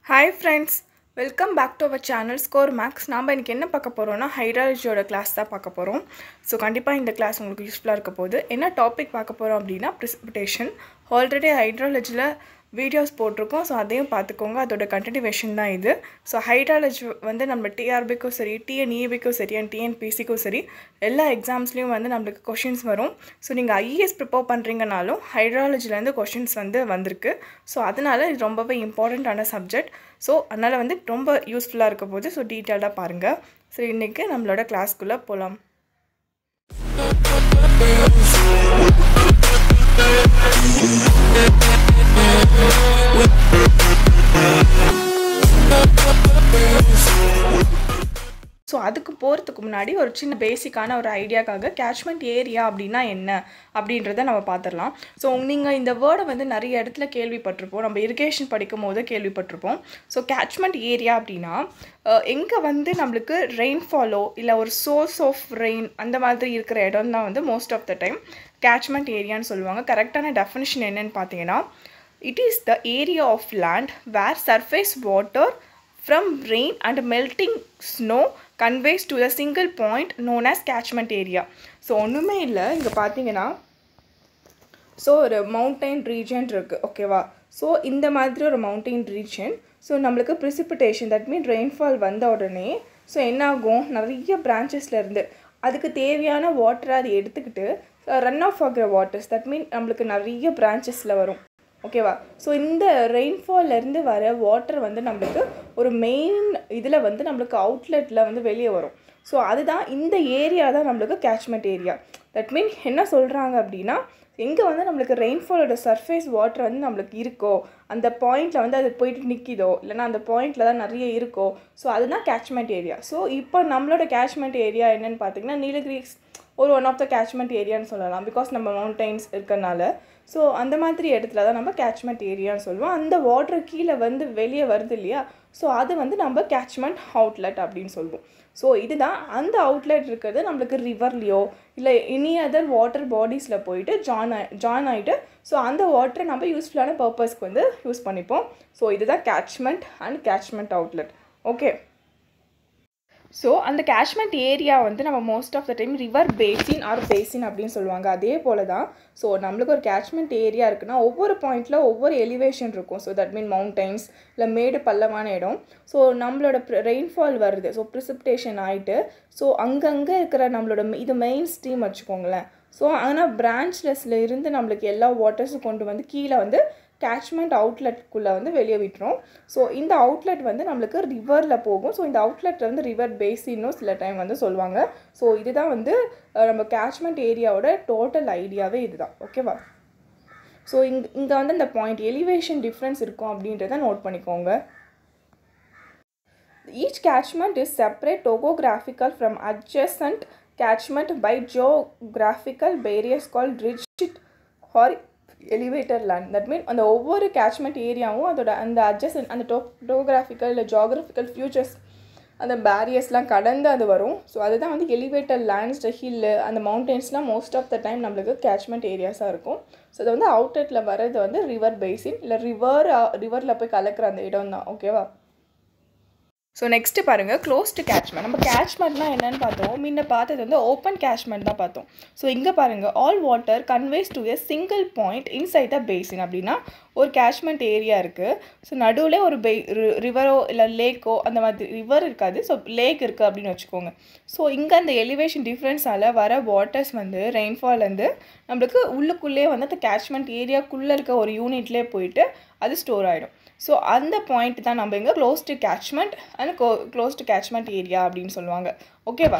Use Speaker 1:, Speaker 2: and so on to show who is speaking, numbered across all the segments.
Speaker 1: Hi friends, welcome back to our channel Score Max. நாம இன்னைக்கு என்ன பார்க்க போறோம்னா ஹைட்ராலஜியோட கிளாஸ் தான் பார்க்க போறோம். ஸோ கண்டிப்பாக இந்த கிளாஸ் உங்களுக்கு யூஸ்ஃபுல்லாக இருக்க போகுது. என்ன டாபிக் பார்க்க போகிறோம் அப்படின்னா precipitation. ஆல்ரெடி ஹைட்ராலஜியில் வீடியோஸ் போட்டிருக்கோம். ஸோ அதையும் பார்த்துக்கோங்க. அதோட கண்டினியூவேஷன் தான் இது. ஸோ ஹைட்ராலஜி வந்து நம்ம டிஆர்பிக்கும் சரி, டிஎன்இபிக்கும் சரி அண்ட் டிஎன்பிசிக்கும் சரி எல்லா எக்ஸாம்ஸ்லேயும் வந்து நம்மளுக்கு கொஷின்ஸ் வரும். ஸோ நீங்கள் ஐஏஎஸ் ப்ரிப்பேர் பண்ணுறீங்கனாலும் ஹைட்ராலஜிலேருந்து கொஷின்ஸ் வந்திருக்கு. ஸோ அதனால் இது ரொம்பவே இம்பார்ட்டண்ட்டான சப்ஜெக்ட். ஸோ அதனால் வந்து ரொம்ப யூஸ்ஃபுல்லாக இருக்க போது. ஸோ டீட்டெயில்டாக பாருங்கள். ஸோ இன்றைக்கி நம்மளோட கிளாஸ்க்குள்ளே போகலாம். ஸோ அதுக்கு போகிறதுக்கு முன்னாடி ஒரு சின்ன பேசிக்கான ஒரு ஐடியாக்காக கேட்ச்மெண்ட் ஏரியா அப்படின்னா என்ன அப்படின்றத நம்ம பார்த்துடலாம். ஸோ நீங்கள் இந்த வேர்டை வந்து நிறைய இடத்துல கேள்விப்பட்டிருப்போம். நம்ம இரிகேஷன் படிக்கும் போது கேள்விப்பட்டிருப்போம். ஸோ கேட்ச்மெண்ட் ஏரியா அப்படின்னா எங்கே வந்து நம்மளுக்கு ரெயின்ஃபாலோ இல்லை ஒரு சோர்ஸ் ஆஃப் ரெயின் அந்த மாதிரி இருக்கிற இடம் தான் வந்து most of the time catchment ஏரியான்னு சொல்லுவாங்க. கரெக்டான டெஃபினிஷன் என்னன்னு பார்த்தீங்கன்னா, it is the area of land where surface water from rain and melting snow conveys to a single point known as catchment area. So ஒன்றுமே இல்லை, இங்கே பார்த்தீங்கன்னா ஸோ ஒரு மவுண்டைன் ரீஜன் இருக்குது, ஓகேவா? ஸோ இந்த மாதிரி ஒரு மவுண்டைன் ரீஜன். ஸோ நம்மளுக்கு ப்ரிசிபிடேஷன் தட் மீன் ரெயின்ஃபால் வந்த உடனே ஸோ என்ன ஆகும், நிறைய பிரான்ச்சஸ்லேருந்து அதுக்கு தேவையான வாட்டரை அது எடுத்துக்கிட்டு ரன் ஆஃப் ஆகிற வாட்டர்ஸ் தட் மீன் நம்மளுக்கு நிறைய பிரான்ச்சஸில் வரும், ஓகேவா? ஸோ இந்த ரெயின்ஃபால்லேருந்து வர வாட்டர் வந்து நம்மளுக்கு ஒரு மெயின் இதில் வந்து நம்மளுக்கு அவுட்லெட்டில் வந்து வெளியே வரும். ஸோ அதுதான் இந்த ஏரியா தான் நம்மளுக்கு கேட்ச்மெண்ட் ஏரியா. தட் மீன் என்ன சொல்கிறாங்க அப்படின்னா, எங்கே வந்து நம்மளுக்கு ரெயின்ஃபாலோட சர்ஃபேஸ் வாட்டர் வந்து நம்மளுக்கு இருக்கோ அந்த பாயிண்டில் வந்து அது போயிட்டு நிற்கிதோ இல்லைனா அந்த பாயிண்டில் தான் நிறைய இருக்கோ, ஸோ அதுதான் கேட்ச்மெண்ட் ஏரியா. ஸோ இப்போ நம்மளோட கேட்ச்மெண்ட் ஏரியா என்னென்னு பார்த்தீங்கன்னா நீலகிரிஸ் ஒரு ஒன் ஆஃப் த கேட்ச்மெண்ட் ஏரியான்னு சொல்லலாம். பிகாஸ் நம்ம மவுண்டைன்ஸ் இருக்கனால ஸோ அந்த மாதிரி இடத்துல தான் நம்ம கேட்ச்மெண்ட் ஏரியான்னு சொல்லுவோம். அந்த வாட்டர் கீழே வந்து வெளியே வருது இல்லையா, ஸோ அது வந்து நம்ம கேட்ச்மெண்ட் அவுட்லெட் அப்படின்னு சொல்லுவோம். ஸோ இதுதான் அந்த அவுட்லெட் இருக்கிறது நம்மளுக்கு ரிவர்லேயோ இல்லை எனி அதர் வாட்டர் பாடிஸில் போயிட்டு ஜாயின் ஆகிட்டு ஸோ அந்த வாட்டரை நம்ம யூஸ்ஃபுல்லான பர்பஸ்க்கு வந்து யூஸ் பண்ணிப்போம். ஸோ இதுதான் catchment and catchment outlet, okay? So அந்த கேட்ச்மெண்ட் ஏரியா வந்து நம்ம most of the time river basin or basin அப்படின்னு சொல்லுவாங்க. அதே போல் தான் ஸோ நம்மளுக்கு ஒரு கேட்ச்மெண்ட் ஏரியா இருக்குன்னா ஒவ்வொரு பாயிண்டில் ஒவ்வொரு எலிவேஷன் இருக்கும். ஸோ தட் மீன் மவுண்டைன்ஸ் இல்லை மேடு பள்ளமான இடம். ஸோ நம்மளோட ரெயின்ஃபால் வருது, ஸோ ப்ரிசிபிடேஷன் ஆகிட்டு ஸோ அங்கங்கே இருக்கிற நம்மளோட இது மெயின் ஸ்ட்ரீம் வச்சுக்கோங்களேன். ஸோ ஆனால் பிரான்ச்லெஸில் இருந்து நம்மளுக்கு எல்லா வாட்டர்ஸும் கொண்டு வந்து கீழே வந்து கேட்ச்மெண்ட் அவுட்லெட்குள்ளே வந்து வெளியே விட்டுரும். ஸோ இந்த அவுட்லெட் வந்து நம்மளுக்கு ரிவரில் போகும். ஸோ இந்த அவுட்லெட் வந்து ரிவர் பேசின்னும் சில டைம் வந்து சொல்லுவாங்க. ஸோ இதுதான் வந்து நம்ம கேட்ச்மெண்ட் ஏரியாவோட டோட்டல் ஐடியாவே இதுதான், ஓகேவா? ஸோ இங்கே வந்து இந்த பாயிண்ட் எலிவேஷன் டிஃப்ரென்ஸ் இருக்கும் அப்படின்றத நோட் பண்ணிக்கோங்க. Each catchment is separate topographical from adjacent catchment by geographical barriers called ridge or elevator land. That means அந்த ஒவ்வொரு கேட்ச்மெண்ட் ஏரியாவும் அதோட அந்த அட்ஜசன்ட் அந்த டோபோகிராஃபிக்கல் இல்லை ஜியோகிராஃபிக்கல் ஃபியூச்சர்ஸ் அந்த பேரியர்ஸ்லாம் கடந்து அது வரும். ஸோ அதுதான் வந்து எலிவேட்டர் லேண்ட்ஸ், ஹில்லு, அந்த மவுண்டெயின்ஸ்லாம் மோஸ்ட் ஆஃப் த டைம் நம்மளுக்கு கேட்ச்மெண்ட் ஏரியாஸாக இருக்கும். ஸோ அது வந்து அவுட்லெட்டில் வர்றது வந்து ரிவர் பேசின் இல்லை ரிவரில் போய் கலக்கிற அந்த இடம் தான், ஓகேவா? ஸோ நெக்ஸ்ட்டு பாருங்கள், க்ளோஸ்டு கேட்ச்மெண்ட். நம்ம கேட்ச்மெண்ட்னா என்னென்னு பார்த்தோம், முன்ன பார்த்தது வந்து ஓப்பன் கேட்ச்மெண்ட் தான் பார்த்தோம். ஸோ இங்கே பாருங்கள், all water conveys to a single point inside the basin. அப்படின்னா ஒரு கேட்ச்மெண்ட் ஏரியா இருக்குது. ஸோ நடுவில் ஒரு ரிவரோ இல்லை லேக்கோ அந்த மாதிரி ரிவர் இருக்காது, ஸோ லேக் இருக்குது அப்படின்னு வச்சுக்கோங்க. ஸோ இங்கே அந்த எலிவேஷன் டிஃப்ரென்ஸால் வர வாட்டர்ஸ் வந்து ரெயின்ஃபால்லேருந்து நம்மளுக்கு உள்ளுக்குள்ளே வந்து அந்த கேட்ச்மெண்ட் ஏரியாக்குள்ளே இருக்க ஒரு யூனிட்லேயே போயிட்டு அது ஸ்டோர் ஆகிடும். ஸோ அந்த பாயிண்ட் தான் நம்ம இங்கே closed catchment and closed catchment area அப்படின்னு சொல்லுவாங்க, ஓகேவா?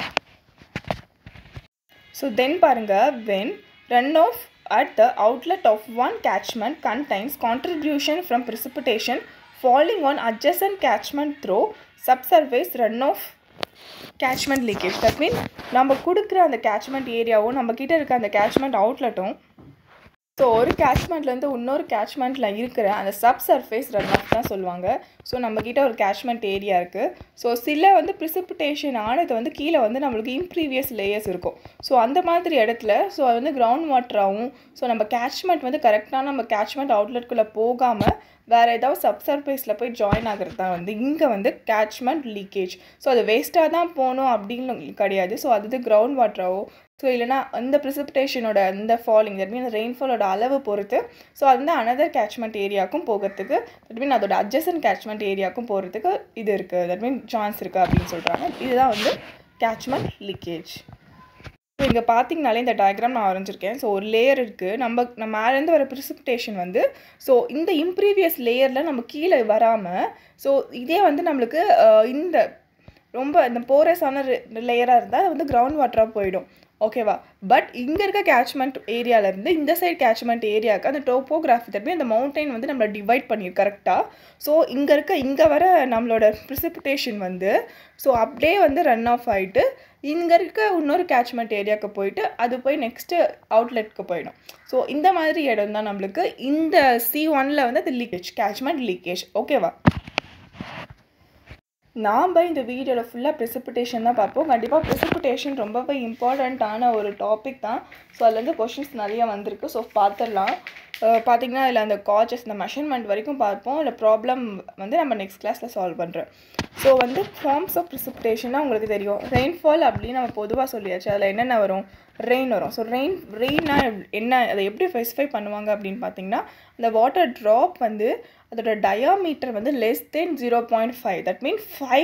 Speaker 1: ஸோ தென் பாருங்கள், when runoff at the outlet of one catchment contains contribution from precipitation falling on adjacent catchment through subsurface runoff catchment leakage. That means நம்ம கொடுக்குற அந்த catchment ஏரியாவும் நம்ம கிட்ட இருக்க அந்த கேட்ச்மெண்ட் அவுட்லெட்டும் ஸோ ஒரு கேட்ச்மெண்ட்லேருந்து இன்னொரு கேட்ச்மெண்ட்டில் இருக்கிற அந்த சப்சர்ஃபேஸ் ரன் ஆஃப் தான் சொல்லுவாங்க. ஸோ நம்மக்கிட்ட ஒரு கேட்ச்மெண்ட் ஏரியா இருக்குது. ஸோ சில வந்து ப்ரிசிபிடேஷன் ஆனது வந்து கீழே வந்து நம்மளுக்கு இம்ப்ரீவியஸ் லேயர்ஸ் இருக்கும். ஸோ அந்த மாதிரி இடத்துல ஸோ அது வந்து கிரவுண்ட் வாட்டராகவும் ஸோ நம்ம கேட்ச்மெண்ட் வந்து கரெக்டான நம்ம கேட்ச்மெண்ட் அவுட்லெட்குள்ளே போகாமல் வேறு ஏதாவது சப்சர்ஃபேஸில் போய் ஜாயின் ஆகிறது தான் வந்து இங்கே வந்து கேட்ச்மெண்ட் லீக்கேஜ். ஸோ அது வேஸ்ட்டாக தான் போகணும் அப்படின்னு கிடையாது. ஸோ அது கிரவுண்ட் வாட்டராவோ ஸோ இல்லைனா அந்த ப்ரிசிபிடேஷனோட அந்த ஃபாலிங் தட் மீன் ரெயின்ஃபாலோட அளவு பொறுத்து ஸோ அது வந்து அனதர் கேட்ச்மெண்ட் ஏரியாவுக்கும் போகிறதுக்கு தட் மீன் அதோட அட்ஜசன்ட் கேட்ச்மெண்ட் ஏரியாவுக்கும் போகிறதுக்கு இது இருக்குது, தட் மீன் சான்ஸ் இருக்குது அப்படின்னு சொல்கிறாங்க. இதுதான் வந்து கேட்ச்மெண்ட் லீக்கேஜ். ஸோ இங்கே பார்த்தீங்கனாலே இந்த டயக்ராம் நான் வரைஞ்சிருக்கேன். ஸோ ஒரு லேயர் இருக்குது, நம்ம மேலேருந்து வர ப்ரிசிபிடேஷன் வந்து ஸோ இந்த இம்ப்ரீவியஸ் லேயரில் நம்ம கீழே வராமல் ஸோ இதே வந்து நம்மளுக்கு இந்த ரொம்ப இந்த போரஸான லேயராக இருந்தால் அது வந்து கிரவுண்ட் வாட்டராக போயிடும். ஓகேவா? பட் இங்கே இருக்க கேட்ச்மெண்ட் ஏரியாவிலேருந்து இந்த சைடு கேட்ச்மெண்ட் ஏரியாவுக்கு அந்த டோப்போகிராஃபி தட் மீன் அந்த மவுண்டைன் வந்து நம்மளை டிவைட் பண்ணியிருக்கு கரெக்டாக. ஸோ இங்கே வர நம்மளோட ப்ரிசிபிடேஷன் வந்து ஸோ அப்படியே வந்து ரன் ஆஃப் ஆகிட்டு இங்கே இருக்க இன்னொரு கேட்ச்மெண்ட் ஏரியாவுக்கு போயிட்டு அது போய் நெக்ஸ்ட்டு அவுட்லெட்டுக்கு போயிடும். ஸோ இந்த மாதிரி இடம் தான் நம்மளுக்கு இந்த C1 வந்து அது லீக்கேஜ், கேட்ச்மெண்ட் லீக்கேஜ். ஓகேவா? நாம் இந்த வீடியோவில் ஃபுல்லாக ப்ரிசிபிடேஷன் தான் பார்ப்போம். கண்டிப்பாக ப்ரிசிபிடேஷன் ரொம்பவே இம்பார்ட்டண்ட்டான ஒரு டாபிக் தான். ஸோ அதுலேருந்து கொஷின்ஸ் நிறைய வந்திருக்கு. ஸோ பார்த்துடலாம். பார்த்திங்கன்னா இதில் அந்த காஜஸ் இந்த மெஷர்மெண்ட் வரைக்கும் பார்ப்போம். இல்லை ப்ராப்ளம் வந்து நம்ம நெக்ஸ்ட் கிளாஸில் சால்வ் பண்ணுறோம். ஸோ வந்து ஃபார்ம்ஸ் ஆஃப் ப்ரிசிபிடேஷன்னா உங்களுக்கு தெரியும். ரெயின்ஃபால் அப்படின்னு நம்ம பொதுவாக சொல்லியாச்சு. அதில் என்னென்ன வரும்? ரெயின் வரும். ஸோ ரெயின்னா என்ன, அதை எப்படி ஸ்பெசிஃபை பண்ணுவாங்க அப்படின்னு பார்த்தீங்கன்னா அந்த வாட்டர் ட்ராப் வந்து அதோட டயாமீட்டர் வந்து less than 0.5 that mean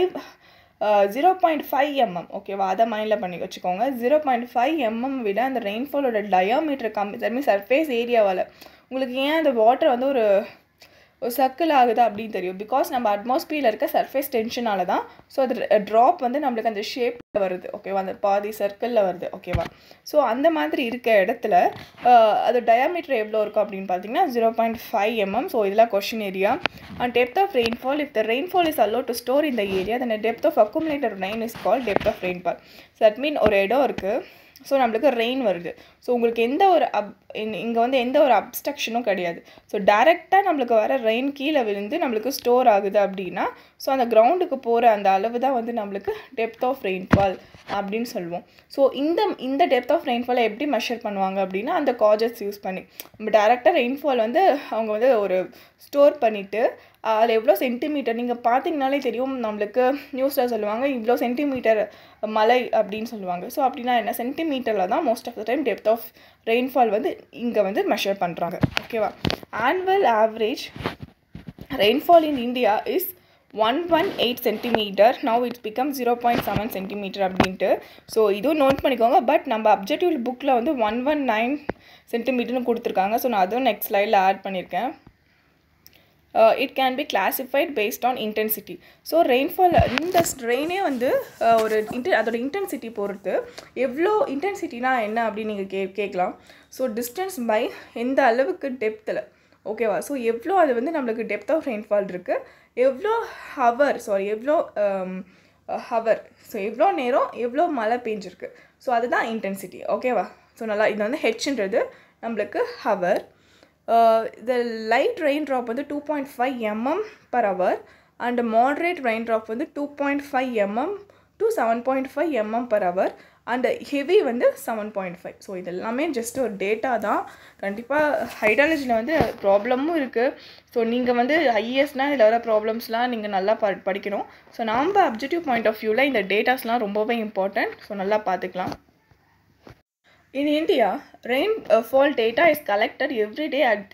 Speaker 1: 0.5 mm. ஓகேவா? அதை மைண்டில் பண்ணி வச்சுக்கோங்க. 0.5 mm விட அந்த ரெயின்ஃபாலோட டயாமீட்டர் கம்மி, தட் மீன் சர்ஃபேஸ் ஏரியாவால் உங்களுக்கு ஏன் அந்த வாட்டர் வந்து ஒரு சர்க்கிள் ஆகுது அப்படின்னு தெரியும். பிகாஸ் நம்ம அட்மாஸ்பியரில் இருக்க சர்ஃபேஸ் டென்ஷனால தான். ஸோ அது ட்ராப் வந்து நம்மளுக்கு அந்த ஷேப்பில் வருது. ஓகேவா? அந்த பாதி சர்க்கிளில் வருது. ஓகேவா? ஸோ அந்த மாதிரி இருக்க இடத்துல அது டயாமீட்டர் எவ்வளோ இருக்கும் அப்படின்னு பார்த்தீங்கன்னா 0.5 mm. ஸோ இதெல்லாம் question area. And depth of rainfall, if the rainfall is allowed to store in the area then the depth of accumulated rain is called depth of rainfall. So that mean ஒரு இடம் இருக்குது, so நம்மளுக்கு rain வருது. So உங்களுக்கு எந்த ஒரு இங்கே வந்து எந்த ஒரு அப்ஸ்ட்ரக்ஷனும் கிடையாது. ஸோ டைரெக்டாக நம்மளுக்கு வர ரெயின் கீழே விழுந்து நம்மளுக்கு ஸ்டோர் ஆகுது அப்படின்னா ஸோ அந்த கிரவுண்டுக்கு போகிற அந்த அளவு தான் வந்து நம்மளுக்கு டெப்த் ஆஃப் ரெயின்ஃபால் அப்படின்னு சொல்லுவோம். ஸோ இந்த டெப்த் ஆஃப் ரெயின்ஃபாலை எப்படி மெஷர் பண்ணுவாங்க அப்படின்னா அந்த காஜஸ் யூஸ் பண்ணி நம்ம டேரெக்டாக ரெயின்ஃபால் வந்து அவங்க வந்து ஒரு ஸ்டோர் பண்ணிவிட்டு அதில் எவ்வளோ சென்டிமீட்டர் நீங்கள் பார்த்தீங்கனாலே தெரியும். நம்மளுக்கு நியூஸில் சொல்லுவாங்க இவ்வளோ சென்டிமீட்டர் மழை அப்படின்னு சொல்லுவாங்க. ஸோ அப்படின்னா என்ன, சென்டிமீட்டரில் தான் most of the time depth of rainfall வந்து இங்கே வந்து மெஷர் பண்ணுறாங்க. ஓகேவா? Annual average rainfall in India is 118 centimetre. Now it's become 0.7 centimetre அப்படின்ட்டு. ஸோ இதுவும் நோட் பண்ணிக்கோங்க. பட் நம்ம அப்ஜெக்டிவ் புக்கில் வந்து 119 சென்டிமீட்டர்னு கொடுத்துருக்காங்க. ஸோ நான் அதுவும் நெக்ஸ்ட் ஸ்லைடில் ஆட் பண்ணியிருக்கேன். It can be classified based on intensity. So rainfall இந்த ரெயினே வந்து ஒரு அதோட இன்டென்சிட்டி பொறுத்து எவ்வளோ இன்டென்சிட்டினா என்ன அப்படின்னு நீங்கள் கேட்கலாம். ஸோ டிஸ்டன்ஸ் பை எந்த அளவுக்கு டெப்த்தில். ஓகேவா? ஸோ எவ்வளோ அது வந்து நம்மளுக்கு டெப்த் ஆஃப் ரெயின்ஃபால் இருக்குது, எவ்வளோ எவ்வளோ ஹவர், ஸோ எவ்வளோ நேரம் எவ்வளோ மழை பெஞ்சிருக்கு. ஸோ அதுதான் இன்டென்சிட்டி. ஓகேவா? ஸோ நல்லா இது வந்து ஹெச்ன்றது நம்மளுக்கு hour. The light rain drop வந்து 2.5 mm per hour and moderate rain drop வந்து 2.5 mm to 7.5 mm per hour and heavy வந்து 7.5. ஸோ இது எல்லாமே ஜஸ்ட் ஒரு டேட்டா தான். கண்டிப்பாக ஹைட்ராலஜியில் வந்து ப்ராப்ளமும் இருக்குது. ஸோ நீங்கள் வந்து ஐஏஎஸ்னால் இதில் வர ப்ராப்ளம்ஸ்லாம் நீங்கள் நல்லா படிக்கணும். ஸோ நம்ம அப்ஜெக்டிவ் பாயிண்ட் ஆஃப் வியூவில் இந்த டேட்டாஸ்லாம் ரொம்பவே இம்பார்ட்டன்ட். ஸோ நல்லா பார்த்துக்கலாம். In India, rainfall data is collected every day at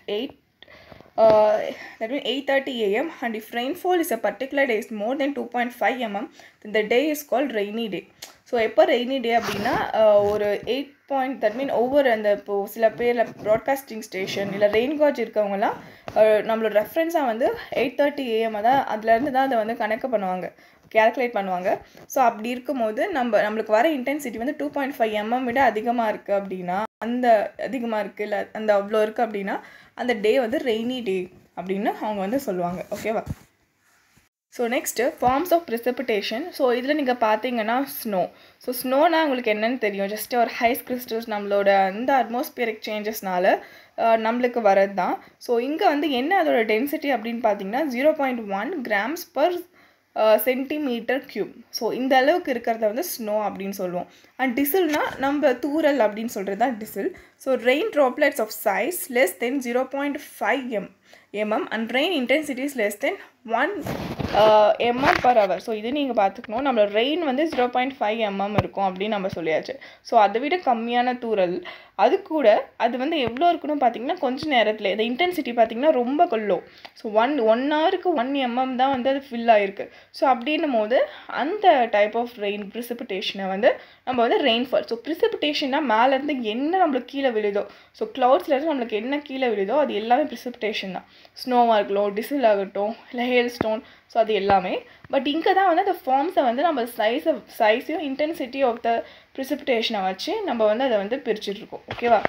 Speaker 1: 8:30 AM and if rainfall is a particular day is more than 2.5 mm then the day is called rainy day. So எப்போ rainy day அப்படின்னா ஒரு 8 that mean ஒவ்வொரு அந்த இப்போது சில பேர் broadcasting station இல்லை rain gauge இருக்கவங்கலாம் நம்மளோட ரெஃபரன்ஸாக வந்து 8:30 AM தான் அதுலேருந்து தான் அதை வந்து கணக்கு பண்ணுவாங்க, கேல்குலேட் பண்ணுவாங்க. ஸோ அப்படி இருக்கும்போது நம்மளுக்கு வர இன்டென்சிட்டி வந்து 2.5 mm விட அதிகமாக இருக்குது அப்படின்னா அந்த அதிகமாக இருக்குது இல்லை அந்த அவ்வளோ இருக்குது அப்படின்னா அந்த டே வந்து ரெய்னி டே அப்படின்னு அவங்க வந்து சொல்லுவாங்க. ஓகேவா? So next forms of precipitation. So இதில் நீங்கள் பார்த்தீங்கன்னா ஸ்னோ. ஸோ ஸ்னோனா உங்களுக்கு என்னென்னு தெரியும், ஜஸ்ட் ஒரு ஹைஸ் கிறிஸ்டல்ஸ் நம்மளோட அந்த அட்மாஸ்பியரிக் சேஞ்சஸ்னால நம்மளுக்கு வரது தான். ஸோ இங்கே வந்து என்ன அதோட டென்சிட்டி அப்படின்னு பார்த்தீங்கன்னா 0.1 grams per centimetre cube. So இந்த அளவுக்கு இருக்கிறத வந்து ஸ்னோ அப்படின்னு சொல்லுவோம். அண்ட் டிசில்னா நம்ம தூரல் அப்படின்னு சொல்கிறது தான் drizzle. So rain droplets of size less than 0.5 m mm and rain intensity is less than 1 mm per hour. So இது நீங்கள் பார்த்துக்கணும். நம்மளோட ரெயின் வந்து 0.5 mm இருக்கும் அப்படின்னு நம்ம சொல்லியாச்சு. ஸோ அதை விட கம்மியான தூறல், அது கூட அது வந்து எவ்வளோ இருக்குன்னு பார்த்தீங்கன்னா கொஞ்சம் நேரத்தில் இந்த இன்டென்சிட்டி பார்த்தீங்கன்னா ரொம்ப கொள்ளோ. ஸோ ஒன் ஹவருக்கு 1 mm தான் வந்து அது ஃபில் ஆகிருக்கு. ஸோ அப்படின்னும் போது அந்த டைப் ஆஃப் ரெயின் ப்ரிசிபிடேஷனை வந்து நம்ம வந்து ரெயின்ஃபால். ஸோ ப்ரிசிபிடேஷன்னா மேலேருந்து என்ன நம்மளுக்கு கீழே விழுதோ, ஸோ க்ளவுட்ஸ்லேருந்து நம்மளுக்கு என்ன கீழே விழுதோ அது எல்லாமே ப்ரிசிபிடேஷன் தான். ஸ்னோவாக இருக்கட்டும், டிசில் ஆகட்டும், இல்லை ஹேல் ஸ்டோன், ஸோ அது எல்லாமே. பட் இங்கே தான் வந்து அந்த ஃபார்ம்ஸை வந்து நம்ம சைஸையும் இன்டென்சிட்டி ஆஃப் த ப்ரிசிபிடேஷனை வச்சு நம்ம வந்து அதை வந்து பிரிச்சுட்ருக்கோம். ஓகேவா?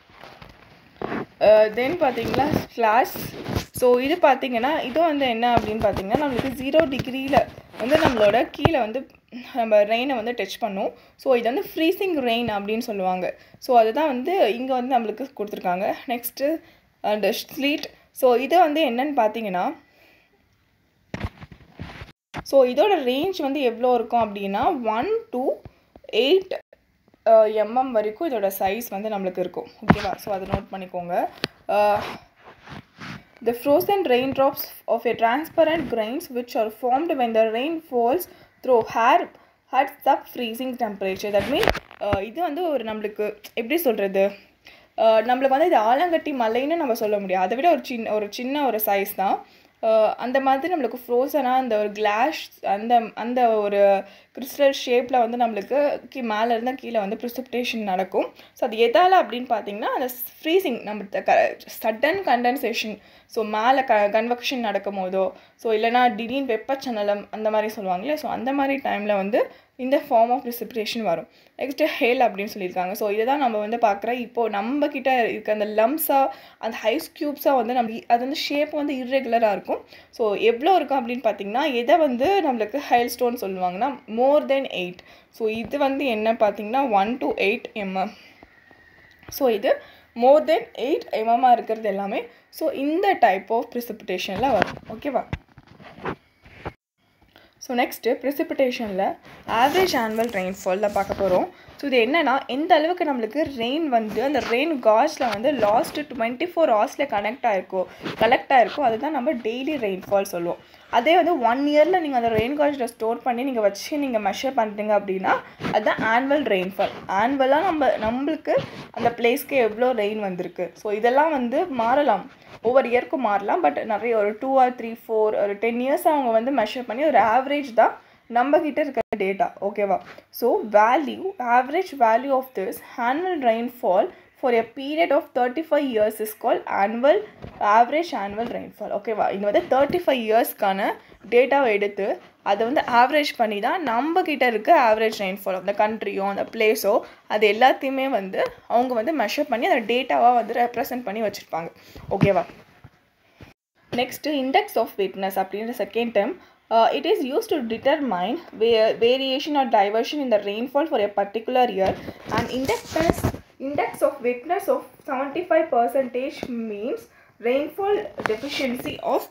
Speaker 1: தென் பார்த்தீங்களா ஸ்லாஷ். ஸோ இது பார்த்தீங்கன்னா இது வந்து என்ன அப்படின்னு பார்த்தீங்கன்னா நம்மளுக்கு 0 டிகிரியில் வந்து நம்மளோட கீழே வந்து நம்ம ரெயினை வந்து டச் பண்ணும். ஸோ இது வந்து ஃப்ரீசிங் ரெயின் அப்படின்னு சொல்லுவாங்க. ஸோ அதுதான் வந்து இங்கே வந்து நம்மளுக்கு கொடுத்துருக்காங்க. நெக்ஸ்ட்டு அந்த ஸ்லீட். ஸோ இது வந்து என்னன்னு பார்த்தீங்கன்னா, ஸோ இதோட ரேஞ்ச் வந்து எவ்வளோ இருக்கும் அப்படின்னா 1 to 8 mm வரைக்கும் இதோட சைஸ் வந்து நம்மளுக்கு இருக்கும். ஓகேவா? ஸோ அதை நோட் பண்ணிக்கோங்க. The frozen raindrops of a transparent grains which are formed when the rain falls through air at sub-freezing temperature. That means இது வந்து ஒரு நம்மளுக்கு எப்படி சொல்கிறது, நம்மளுக்கு வந்து இது ஆலங்கட்டி மலைன்னு நம்ம சொல்ல முடியாது. அதை விட ஒரு சின்ன ஒரு சைஸ் தான். அந்த மாதிரி நம்மளுக்கு ஃப்ரோசனாக அந்த ஒரு கிளாஸ் அந்த ஒரு கிறிஸ்டல் ஷேப்பில் வந்து நம்மளுக்கு மேலே இருந்தால் கீழே வந்து ப்ரிசிபிடேஷன் நடக்கும். ஸோ அது எதால் அப்படின்னு பார்த்தீங்கன்னா அந்த ஃப்ரீசிங் நம்ம சடன் கண்டென்சேஷன். ஸோ மேலே கன்வெக்ஷன் நடக்கும் போதோ, ஸோ இல்லைனா திடீர்னு வெப்பச்சலனம் அந்த மாதிரி சொல்லுவாங்களே, ஸோ அந்த மாதிரி டைமில் வந்து இந்த ஃபார்ம் ஆஃப் ப்ரிசிபிடேஷன் வரும். நெக்ஸ்ட்டு ஹேல் அப்படின்னு சொல்லியிருக்காங்க. ஸோ இதை தான் நம்ம வந்து பார்க்குற இப்போது நம்ம கிட்ட இருக்க அந்த லம்ஸாக அந்த ஹைஸ் க்யூப்ஸாக வந்து நம்ம அது வந்து ஷேப் வந்து இர்ரெகுலராக இருக்கும். ஸோ எவ்வளோ இருக்கும் அப்படின்னு பார்த்தீங்கன்னா எதை வந்து நம்மளுக்கு ஹைல் ஸ்டோன் சொல்லுவாங்கன்னா more than 8. ஸோ இது வந்து என்ன பார்த்தீங்கன்னா 1 to 8 mm. ஸோ இது more than 8 mm இருக்கிறது எல்லாமே ஸோ இந்த டைப் ஆஃப் ப்ரிசிபிடேஷனில் வரும். ஓகேவா? ஸோ நெக்ஸ்ட்டு ப்ரிசிபிடேஷனில் ஆவரேஜ் ஆனுவல் ரெயின்ஃபாலில் பார்க்க போகிறோம். ஸோ இது என்னென்னா எந்த அளவுக்கு நம்மளுக்கு ரெயின் வந்து அந்த ரெயின் காஜில் வந்து லாஸ்ட்டு 24 ஹவர்ஸில் கலெக்ட் ஆகிருக்கோ அதுதான் நம்ம டெய்லி ரெயின்ஃபால் சொல்லுவோம். அதே வந்து 1 இயரில் நீங்கள் அந்த ரெயின் காஜில் ஸ்டோர் பண்ணி நீங்கள் வச்சு நீங்கள் மெஷர் பண்ணுறீங்க அப்படின்னா அதுதான் ஆனுவல் ரெயின்ஃபால். ஆனுவலாக நம்மளுக்கு அந்த பிளேஸ்க்கு எவ்வளோ ரெயின் வந்திருக்கு. ஸோ இதெல்லாம் வந்து மாறலாம், ஒவ்வொரு இயர்க்கும் மாறலாம். பட் நிறைய ஒரு 2 or 3 4 ஒரு 10 இயர்ஸ் அவங்க வந்து மெஷர் பண்ணி ஒரு ஆவரேஜ் தான் நம்மக்கிட்ட இருக்கிற டேட்டா. ஓகேவா? So average value of this annual rainfall for a period of 35 years is called average annual rainfall. ஓகேவா? இது வந்து 35 இயர்ஸ்க்கான டேட்டாவை எடுத்து அதை வந்து ஆவரேஜ் பண்ணி தான் நம்மக்கிட்ட இருக்க ஆவரேஜ் ரெயின்ஃபால் அந்த கண்ட்ரியோ அந்த பிளேஸோ அது எல்லாத்தையுமே வந்து அவங்க வந்து மெஷர் பண்ணி அந்த டேட்டாவாக வந்து ரெப்ரசன்ட் பண்ணி வச்சுருப்பாங்க. ஓகேவா? நெக்ஸ்ட்டு இண்டெக்ஸ் ஆஃப் வெட்னஸ் அப்படின்ற second term. It is used to determine variation or diversion in the rainfall for a particular year. And index of wetness of 75% means rainfall deficiency of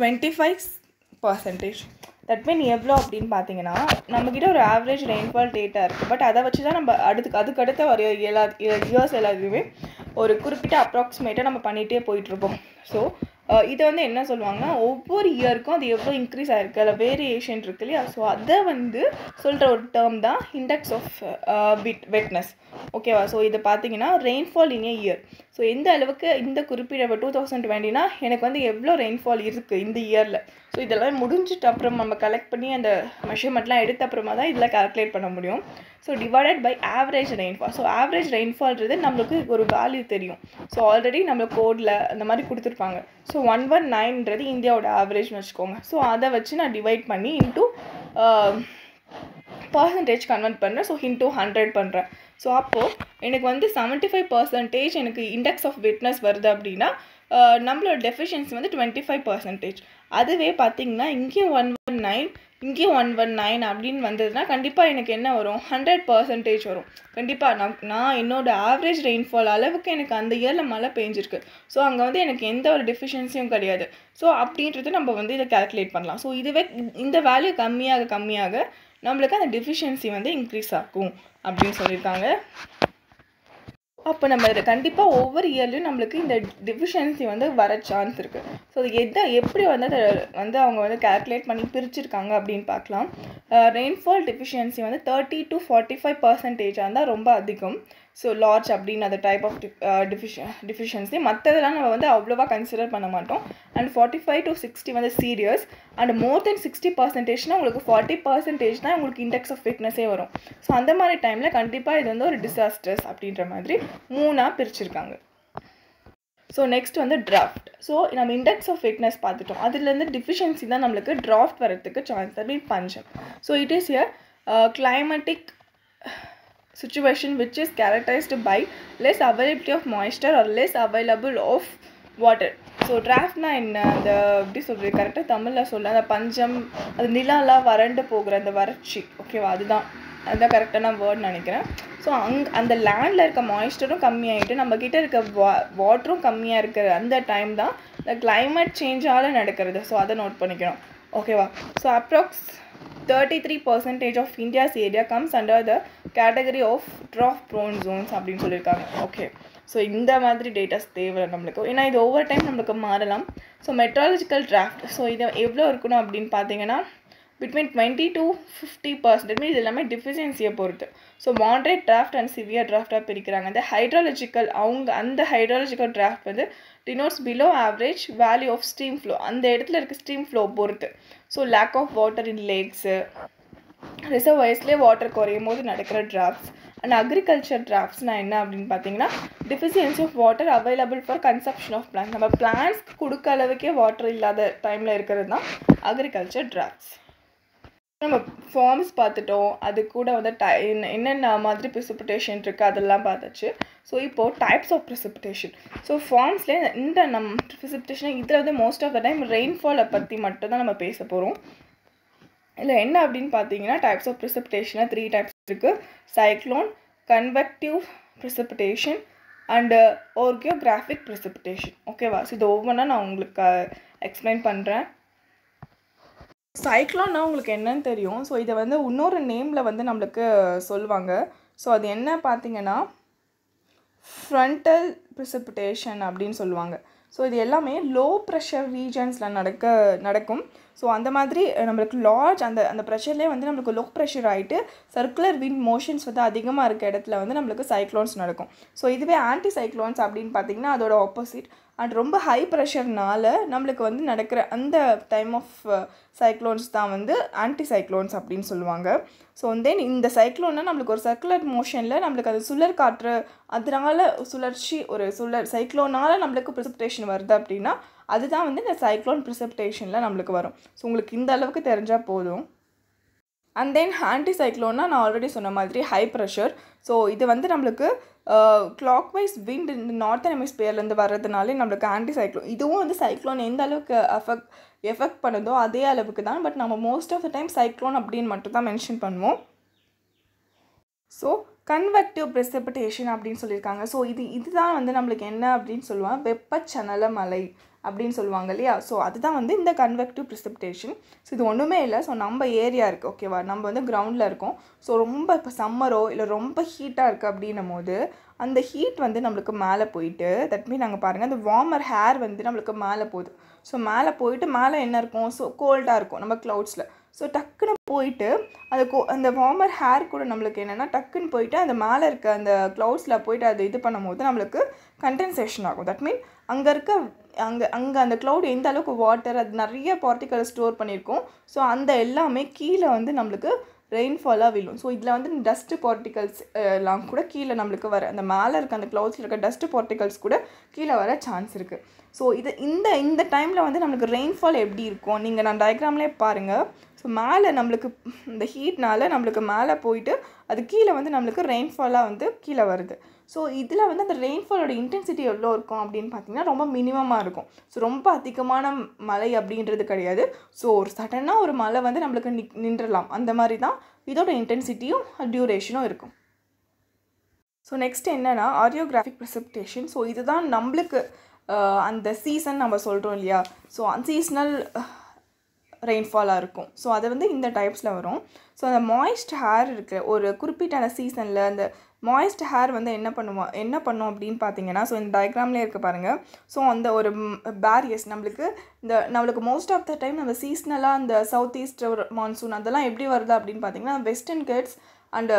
Speaker 1: 25%. That mean எவ்வளோ அப்படின்னு பார்த்தீங்கன்னா நம்மக்கிட்ட ஒரு average rainfall data இருக்குது. But அதை வச்சு தான் நம்ம அதுக்கடுத்த ஒரு இயர்ஸ் எல்லாத்தையுமே ஒரு குறிப்பிட்ட அப்ராக்சிமேட்டாக நம்ம பண்ணிகிட்டே போயிட்டுருப்போம். ஸோ இதை வந்து என்ன சொல்லுவாங்கன்னா ஒவ்வொரு இயருக்கும் அது எவ்வளோ இன்க்ரீஸ் ஆகிருக்கு அதில் வேரியேஷன் இருக்கு இல்லையா. ஸோ அதை வந்து சொல்கிற ஒரு டேர்ம் தான் இண்டெக்ஸ் ஆஃப் வெட்னஸ். ஓகேவா? ஸோ இதை பார்த்தீங்கன்னா rainfall in a year. So எந்த அளவுக்கு இந்த குறிப்பிட்ட 2020னா எனக்கு வந்து எவ்வளோ ரெயின்ஃபால் இருக்குது இந்த இயரில். ஸோ இதெல்லாம் முடிஞ்சிட்டு அப்புறம் நம்ம கலெக்ட் பண்ணி அந்த மெஷர்மெண்ட்லாம் எடுத்த அப்புறமா தான் இதில் கால்குலேட் பண்ண முடியும். So divided by average rainfall. So average ரெயின்ஃபால்ன்றது நம்மளுக்கு ஒரு வேல்யூ தெரியும். ஸோ ஆல்ரெடி நம்ம கோடில் அந்த மாதிரி கொடுத்துருப்பாங்க. ஸோ 119ன்றது இந்தியாவோட ஆவரேஜ்னு வச்சுக்கோங்க. ஸோ அதை வச்சு நான் டிவைட் பண்ணி இன்ட்டு பர்சன்டேஜ் கன்வெர்ட் பண்ணுறேன். ஸோ இன்ட்டு 100 பண்ணுறேன். ஸோ அப்போது எனக்கு வந்து 75% எனக்கு இண்டெக்ஸ் ஆஃப் வெட்னஸ் வருது அப்படின்னா நம்மளோட டெஃபிஷியன்சி வந்து 25%. அதுவே பார்த்திங்கன்னா இங்கேயும் 119 இங்கேயும் 119 அப்படின்னு வந்ததுன்னா கண்டிப்பாக எனக்கு என்ன வரும் 100% வரும். கண்டிப்பாக நான் என்னோடய ஆவரேஜ் ரெயின்ஃபால் அளவுக்கு எனக்கு அந்த இயரில் மழை பெஞ்சிருக்கு. ஸோ அங்கே வந்து எனக்கு எந்த ஒரு டெஃபிஷியன்சியும் கிடையாது. ஸோ அப்படின்றது நம்ம வந்து இதை கால்குலேட் பண்ணலாம். ஸோ இதுவே இந்த வேல்யூ கம்மியாக நம்மளுக்கு அந்த டெஃபிஷியன்சி வந்து இன்க்ரீஸ் ஆகும் அப்படின்னு சொல்லியிருக்காங்க. அப்போ நம்ம கண்டிப்பாக ஒவ்வொரு இயர்லையும் நம்மளுக்கு இந்த டிஃபிஷியன்சி வந்து வர சான்ஸ் இருக்குது. ஸோ அது எப்படி வந்து அதை வந்து அவங்க வந்து கேல்குலேட் பண்ணி பிரிச்சுருக்காங்க அப்படின்னு பார்க்கலாம். ரெயின்ஃபால் டிஃபிஷியன்சி வந்து 30 to 45% இருந்தால் ரொம்ப அதிகம். ஸோ லார்ஜ் அப்படின்னு அந்த டைப் ஆஃப் டிஃபிஷியன்சி. மற்றதெல்லாம் நம்ம வந்து அவ்வளோவா கன்சிடர் பண்ண மாட்டோம். அண்ட் 45 to 60 வந்து சீரியஸ். அண்ட் மோர் தென் 60%னா உங்களுக்கு 40% தான் உங்களுக்கு இண்டெக்ஸ் ஆஃப் ஃபிட்னஸே வரும். ஸோ அந்த மாதிரி டைமில் கண்டிப்பாக இது வந்து ஒரு டிசாஸ்டர்ஸ் அப்படின்ற மாதிரி 3ஆக பிரிச்சுருக்காங்க. ஸோ நெக்ஸ்ட் வந்து டிராஃப்ட். ஸோ நம்ம இண்டெக்ஸ் ஆஃப் ஃபிட்னஸ் பார்த்துட்டோம். அதுலேருந்து டிஃபிஷியன்சி தான் நம்மளுக்கு டிராஃப்ட் வரதுக்கு சான்ஸ் மீன் பஞ்சம். So it is a climatic situation which is characterized by less availability of moisture or less available of water. So டிராஃப்ட்னா என்ன, அந்த எப்படி சொல்கிறது கரெக்டாக தமிழில் சொல்ல, அந்த பஞ்சம், அது நிலாலாம் வறண்டு போகிற அந்த வறட்சி, ஓகேவா, அதுதான் கரெக்டான வேர்ட்னு நினைக்கிறேன். ஸோ அந்த லேண்டில் இருக்க மாய்ஸ்டரும் கம்மியாகிட்டு நம்மக்கிட்ட இருக்க வாட்டரும் கம்மியாக இருக்கிற அந்த டைம் தான் இந்த கிளைமேட் சேஞ்சால் நடக்கிறது. ஸோ அதை நோட் பண்ணிக்கணும், ஓகேவா. So approx 33% of India's area comes under the category of drought prone zones அப்படின்னு சொல்லியிருக்காங்க. ஓகே, ஸோ இந்த மாதிரி டேட்டாஸ் தேவை நம்மளுக்கு, ஏன்னா இது ஓவர் டைம் நம்மளுக்கு மாறலாம். ஸோ மெட்ராலஜிக்கல் டிராஃப்ட், ஸோ இதை எவ்வளோ இருக்கணும் அப்படின்னு பார்த்தீங்கன்னா between 20 to 50%. மீன் இது எல்லாமே டிஃபிஷியன்சியை பொறுத்து. So moderate drought and severe டிராஃப்டாக பிரிக்கிறாங்க. அந்த ஹைட்ராலஜிக்கல் அந்த ஹைட்ராலஜிக்கல் டிராஃப்ட் வந்து denotes below average value of stream flow, அந்த இடத்துல இருக்க ஸ்ட்ரீம் ஃப்ளோ பொறுத்து. So lack of water in lakes, ரிசர்வாயர்ஸ்லேயே வாட்டர் குறையும் போது நடக்கிற டிராஃப்ட்ஸ். அண்ட் அக்ரிகல்ச்சர் டிராஃப்ட்ஸ்னால் என்ன அப்படின்னு பார்த்தீங்கன்னா deficiency of water available for consumption of plants. நம்ம பிளான்ஸ்க்கு கொடுக்க அளவுக்கே வாட்டர் இல்லாத டைமில் இருக்கிறது தான் அக்ரிகல்ச்சர் டிராஃப்ட்ஸ். நம்ம ஃபார்ம்ஸ் பார்த்துட்டோம், அது கூட வந்து என்னென்ன மாதிரி ப்ரிசிபிடேஷன் இருக்குது அதெல்லாம் பார்த்தாச்சு. ஸோ இப்போது டைப்ஸ் ஆஃப் ப்ரிசிபிடேஷன். ஸோ ஃபார்ம்ஸ்லேயே இந்த ப்ரிசிபிடேஷன் இதில் வந்து மோஸ்ட் ஆஃப் த டைம் ரெயின்ஃபாலை பற்றி மட்டும் தான் நம்ம பேச போகிறோம். இல்லை என்ன அப்படின்னு பார்த்தீங்கன்னா டைப்ஸ் ஆஃப் ப்ரிசிபிடேஷனாக 3 டைப்ஸ் இருக்குது. Cyclone, convective precipitation and orographic precipitation, ஓகேவா. ஸோ இது ஒவ்வொன்றா நான் உங்களுக்கு எக்ஸ்பிளைன் பண்ணுறேன். சைக்ளோன்னா உங்களுக்கு என்னன்னு தெரியும். ஸோ இதை வந்து இன்னொரு நேமில் வந்து நம்மளுக்கு சொல்லுவாங்க. ஸோ அது என்ன பார்த்தீங்கன்னா ஃப்ரண்டல் ப்ரிசிபிடேஷன் அப்படின்னு சொல்லுவாங்க. ஸோ இது எல்லாமே லோ ப்ரெஷர் ரீஜன்ஸில் நடக்கும். ஸோ அந்த மாதிரி நம்மளுக்கு லார்ஜ் அந்த ப்ரெஷர்லேயே வந்து நம்மளுக்கு லோ ப்ரெஷர் ஆகிட்டு சர்க்குலர் விண்ட் மோஷன்ஸ் வந்து அதிகமாக இருக்க இடத்துல வந்து நம்மளுக்கு சைக்ளோன்ஸ் நடக்கும். ஸோ இதுவே ஆன்டி சைக்ளோன்ஸ் அப்படின்னு பார்த்தீங்கன்னா அதோட ஆப்போசிட். அண்ட் ரொம்ப ஹை ப்ரெஷர்னால நம்மளுக்கு வந்து நடக்கிற அந்த டைம் ஆஃப் சைக்ளோன்ஸ் தான் வந்து ஆன்டி சைக்ளோன்ஸ் அப்படின்னு சொல்லுவாங்க. ஸோ தென் இந்த சைக்ளோன்னா நம்மளுக்கு ஒரு சர்க்குலர் மோஷனில் நம்மளுக்கு அது சுழல் காற்று, அதனால சுழற்சி ஒரு சைக்ளோனால் நம்மளுக்கு ப்ரிசிபிடேஷன் வருது அப்படின்னா அதுதான் வந்து இந்த சைக்ளோன் ப்ரிசிபிடேஷனில் நம்மளுக்கு வரும். ஸோ உங்களுக்கு இந்த அளவுக்கு தெரிஞ்சால் போதும். அண்ட் தென் ஆன்டி சைக்ளோன்னா நான் ஆல்ரெடி சொன்ன மாதிரி ஹை ப்ரெஷர். ஸோ இது வந்து நம்மளுக்கு கிளாக்வைஸ் விண்ட் இந்த நார்த்தன் ஹெமிஸ்பியர்லேருந்து வர்றதுனாலே நம்மளுக்கு ஆன்டி சைக்ளோன். இதுவும் வந்து சைக்ளோன் எந்த அளவுக்கு எஃபெக்ட் பண்ணுதோ அதே அளவுக்கு தான். பட் நம்ம most of the time cyclone அப்படின்னு மட்டும் தான் மென்ஷன் பண்ணுவோம். ஸோ கன்வெக்டிவ் ப்ரெசிபிடேஷன் அப்படின்னு சொல்லியிருக்காங்க. ஸோ இதுதான் வந்து நம்மளுக்கு என்ன அப்படின்னு சொல்லுவாங்க, வெப்பச்சலன மழை அப்படின்னு சொல்லுவாங்க இல்லையா. ஸோ அதுதான் வந்து இந்த கன்வெக்டிவ் ப்ரிசிபிடேஷன். ஸோ இது ஒன்றுமே இல்லை. ஸோ நம்ம ஏரியா இருக்குது, ஓகேவா, நம்ம வந்து கிரவுண்டில் இருக்கோம். ஸோ ரொம்ப இப்போ சம்மரோ இல்லை ரொம்ப ஹீட்டாக இருக்குது அப்படின்னும் போது அந்த ஹீட் வந்து நம்மளுக்கு மேலே போயிட்டு, தட் மீன் நாங்கள் பாருங்கள் அந்த வார்மர் ஹேர் வந்து நம்மளுக்கு மேலே போகுது. ஸோ மேலே போயிட்டு மேலே என்ன இருக்கும், ஸோ கோல்டாக இருக்கும் நம்ம க்ளவுட்ஸில். ஸோ டக்குன்னு போயிட்டு அந்த வார்மர் ஹேர் கூட நம்மளுக்கு என்னென்னா டக்குன்னு போயிட்டு அந்த மேலே இருக்க அந்த க்ளவுட்ஸில் போயிட்டு அது இது பண்ணும்போது நம்மளுக்கு கண்டென்சேஷன் ஆகும். தட் மீன் அங்கே அந்த க்ளவுட் எந்த அளவுக்கு வாட்டர் அது நிறைய பார்ட்டிகல் ஸ்டோர் பண்ணியிருக்கோம். ஸோ அந்த எல்லாமே கீழே வந்து நம்மளுக்கு ரெயின்ஃபாலாக விழும். ஸோ இதில் வந்து டஸ்ட்டு பார்ட்டிகல்ஸ் எல்லாம் கூட கீழே நம்மளுக்கு வர அந்த மேலே இருக்க அந்த க்ளவுட்ஸில் இருக்க டஸ்ட்டு பார்ட்டிகல்ஸ் கூட கீழே வர சான்ஸ் இருக்குது. ஸோ இந்த டைமில் வந்து நம்மளுக்கு ரெயின்ஃபால் எப்படி இருக்கும் நீங்கள் நான் டயக்ராம்லேயே பாருங்கள். ஸோ மேலே நம்மளுக்கு இந்த ஹீட்னால் நம்மளுக்கு மேலே போயிட்டு அது கீழே வந்து நம்மளுக்கு ரெயின்ஃபாலாக வந்து கீழே வருது. ஸோ இதில் வந்து அந்த ரெயின்ஃபாலோட இன்டென்சிட்டி எவ்வளோ இருக்கும் அப்படின்னு பார்த்தீங்கன்னா ரொம்ப மினிமமாக இருக்கும். ஸோ ரொம்ப அதிகமான மழை அப்படின்றது கிடையாது. ஸோ ஒரு சடனாக ஒரு மழை வந்து நம்மளுக்கு நின்றலாம். அந்த மாதிரி தான் இதோட இன்டென்சிட்டியும் டியூரேஷனும் இருக்கும். ஸோ நெக்ஸ்ட் என்னென்னா ஆரியோகிராஃபிக் ப்ரெசிபிடேஷன். ஸோ இதுதான் நம்மளுக்கு அந்த சீசன் நம்ம சொல்கிறோம் இல்லையா. ஸோ அன்சீசனல் ரெயின்ஃபாலாக இருக்கும். ஸோ அது வந்து இந்த டைப்ஸில் வரும். ஸோ அந்த மாய்ஸ்ட் ஹேர் இருக்குது ஒரு குறிப்பிட்ட அந்த சீசனில் அந்த மாய்ஸ்ட் ஹேர் வந்து என்ன பண்ணும் அப்படின்னு பார்த்தீங்கன்னா, ஸோ இந்த டயக்ராம்லேயே இருக்க பாருங்கள். ஸோ அந்த ஒரு பேரியர்ஸ் நம்மளுக்கு மோஸ்ட் ஆஃப் த டைம் நம்ம சீஸ்னலாக அந்த சவுத் ஈஸ்ட் மான்சூன் அதெல்லாம் எப்படி வருது அப்படின்னு பார்த்தீங்கன்னா, Western Ghats and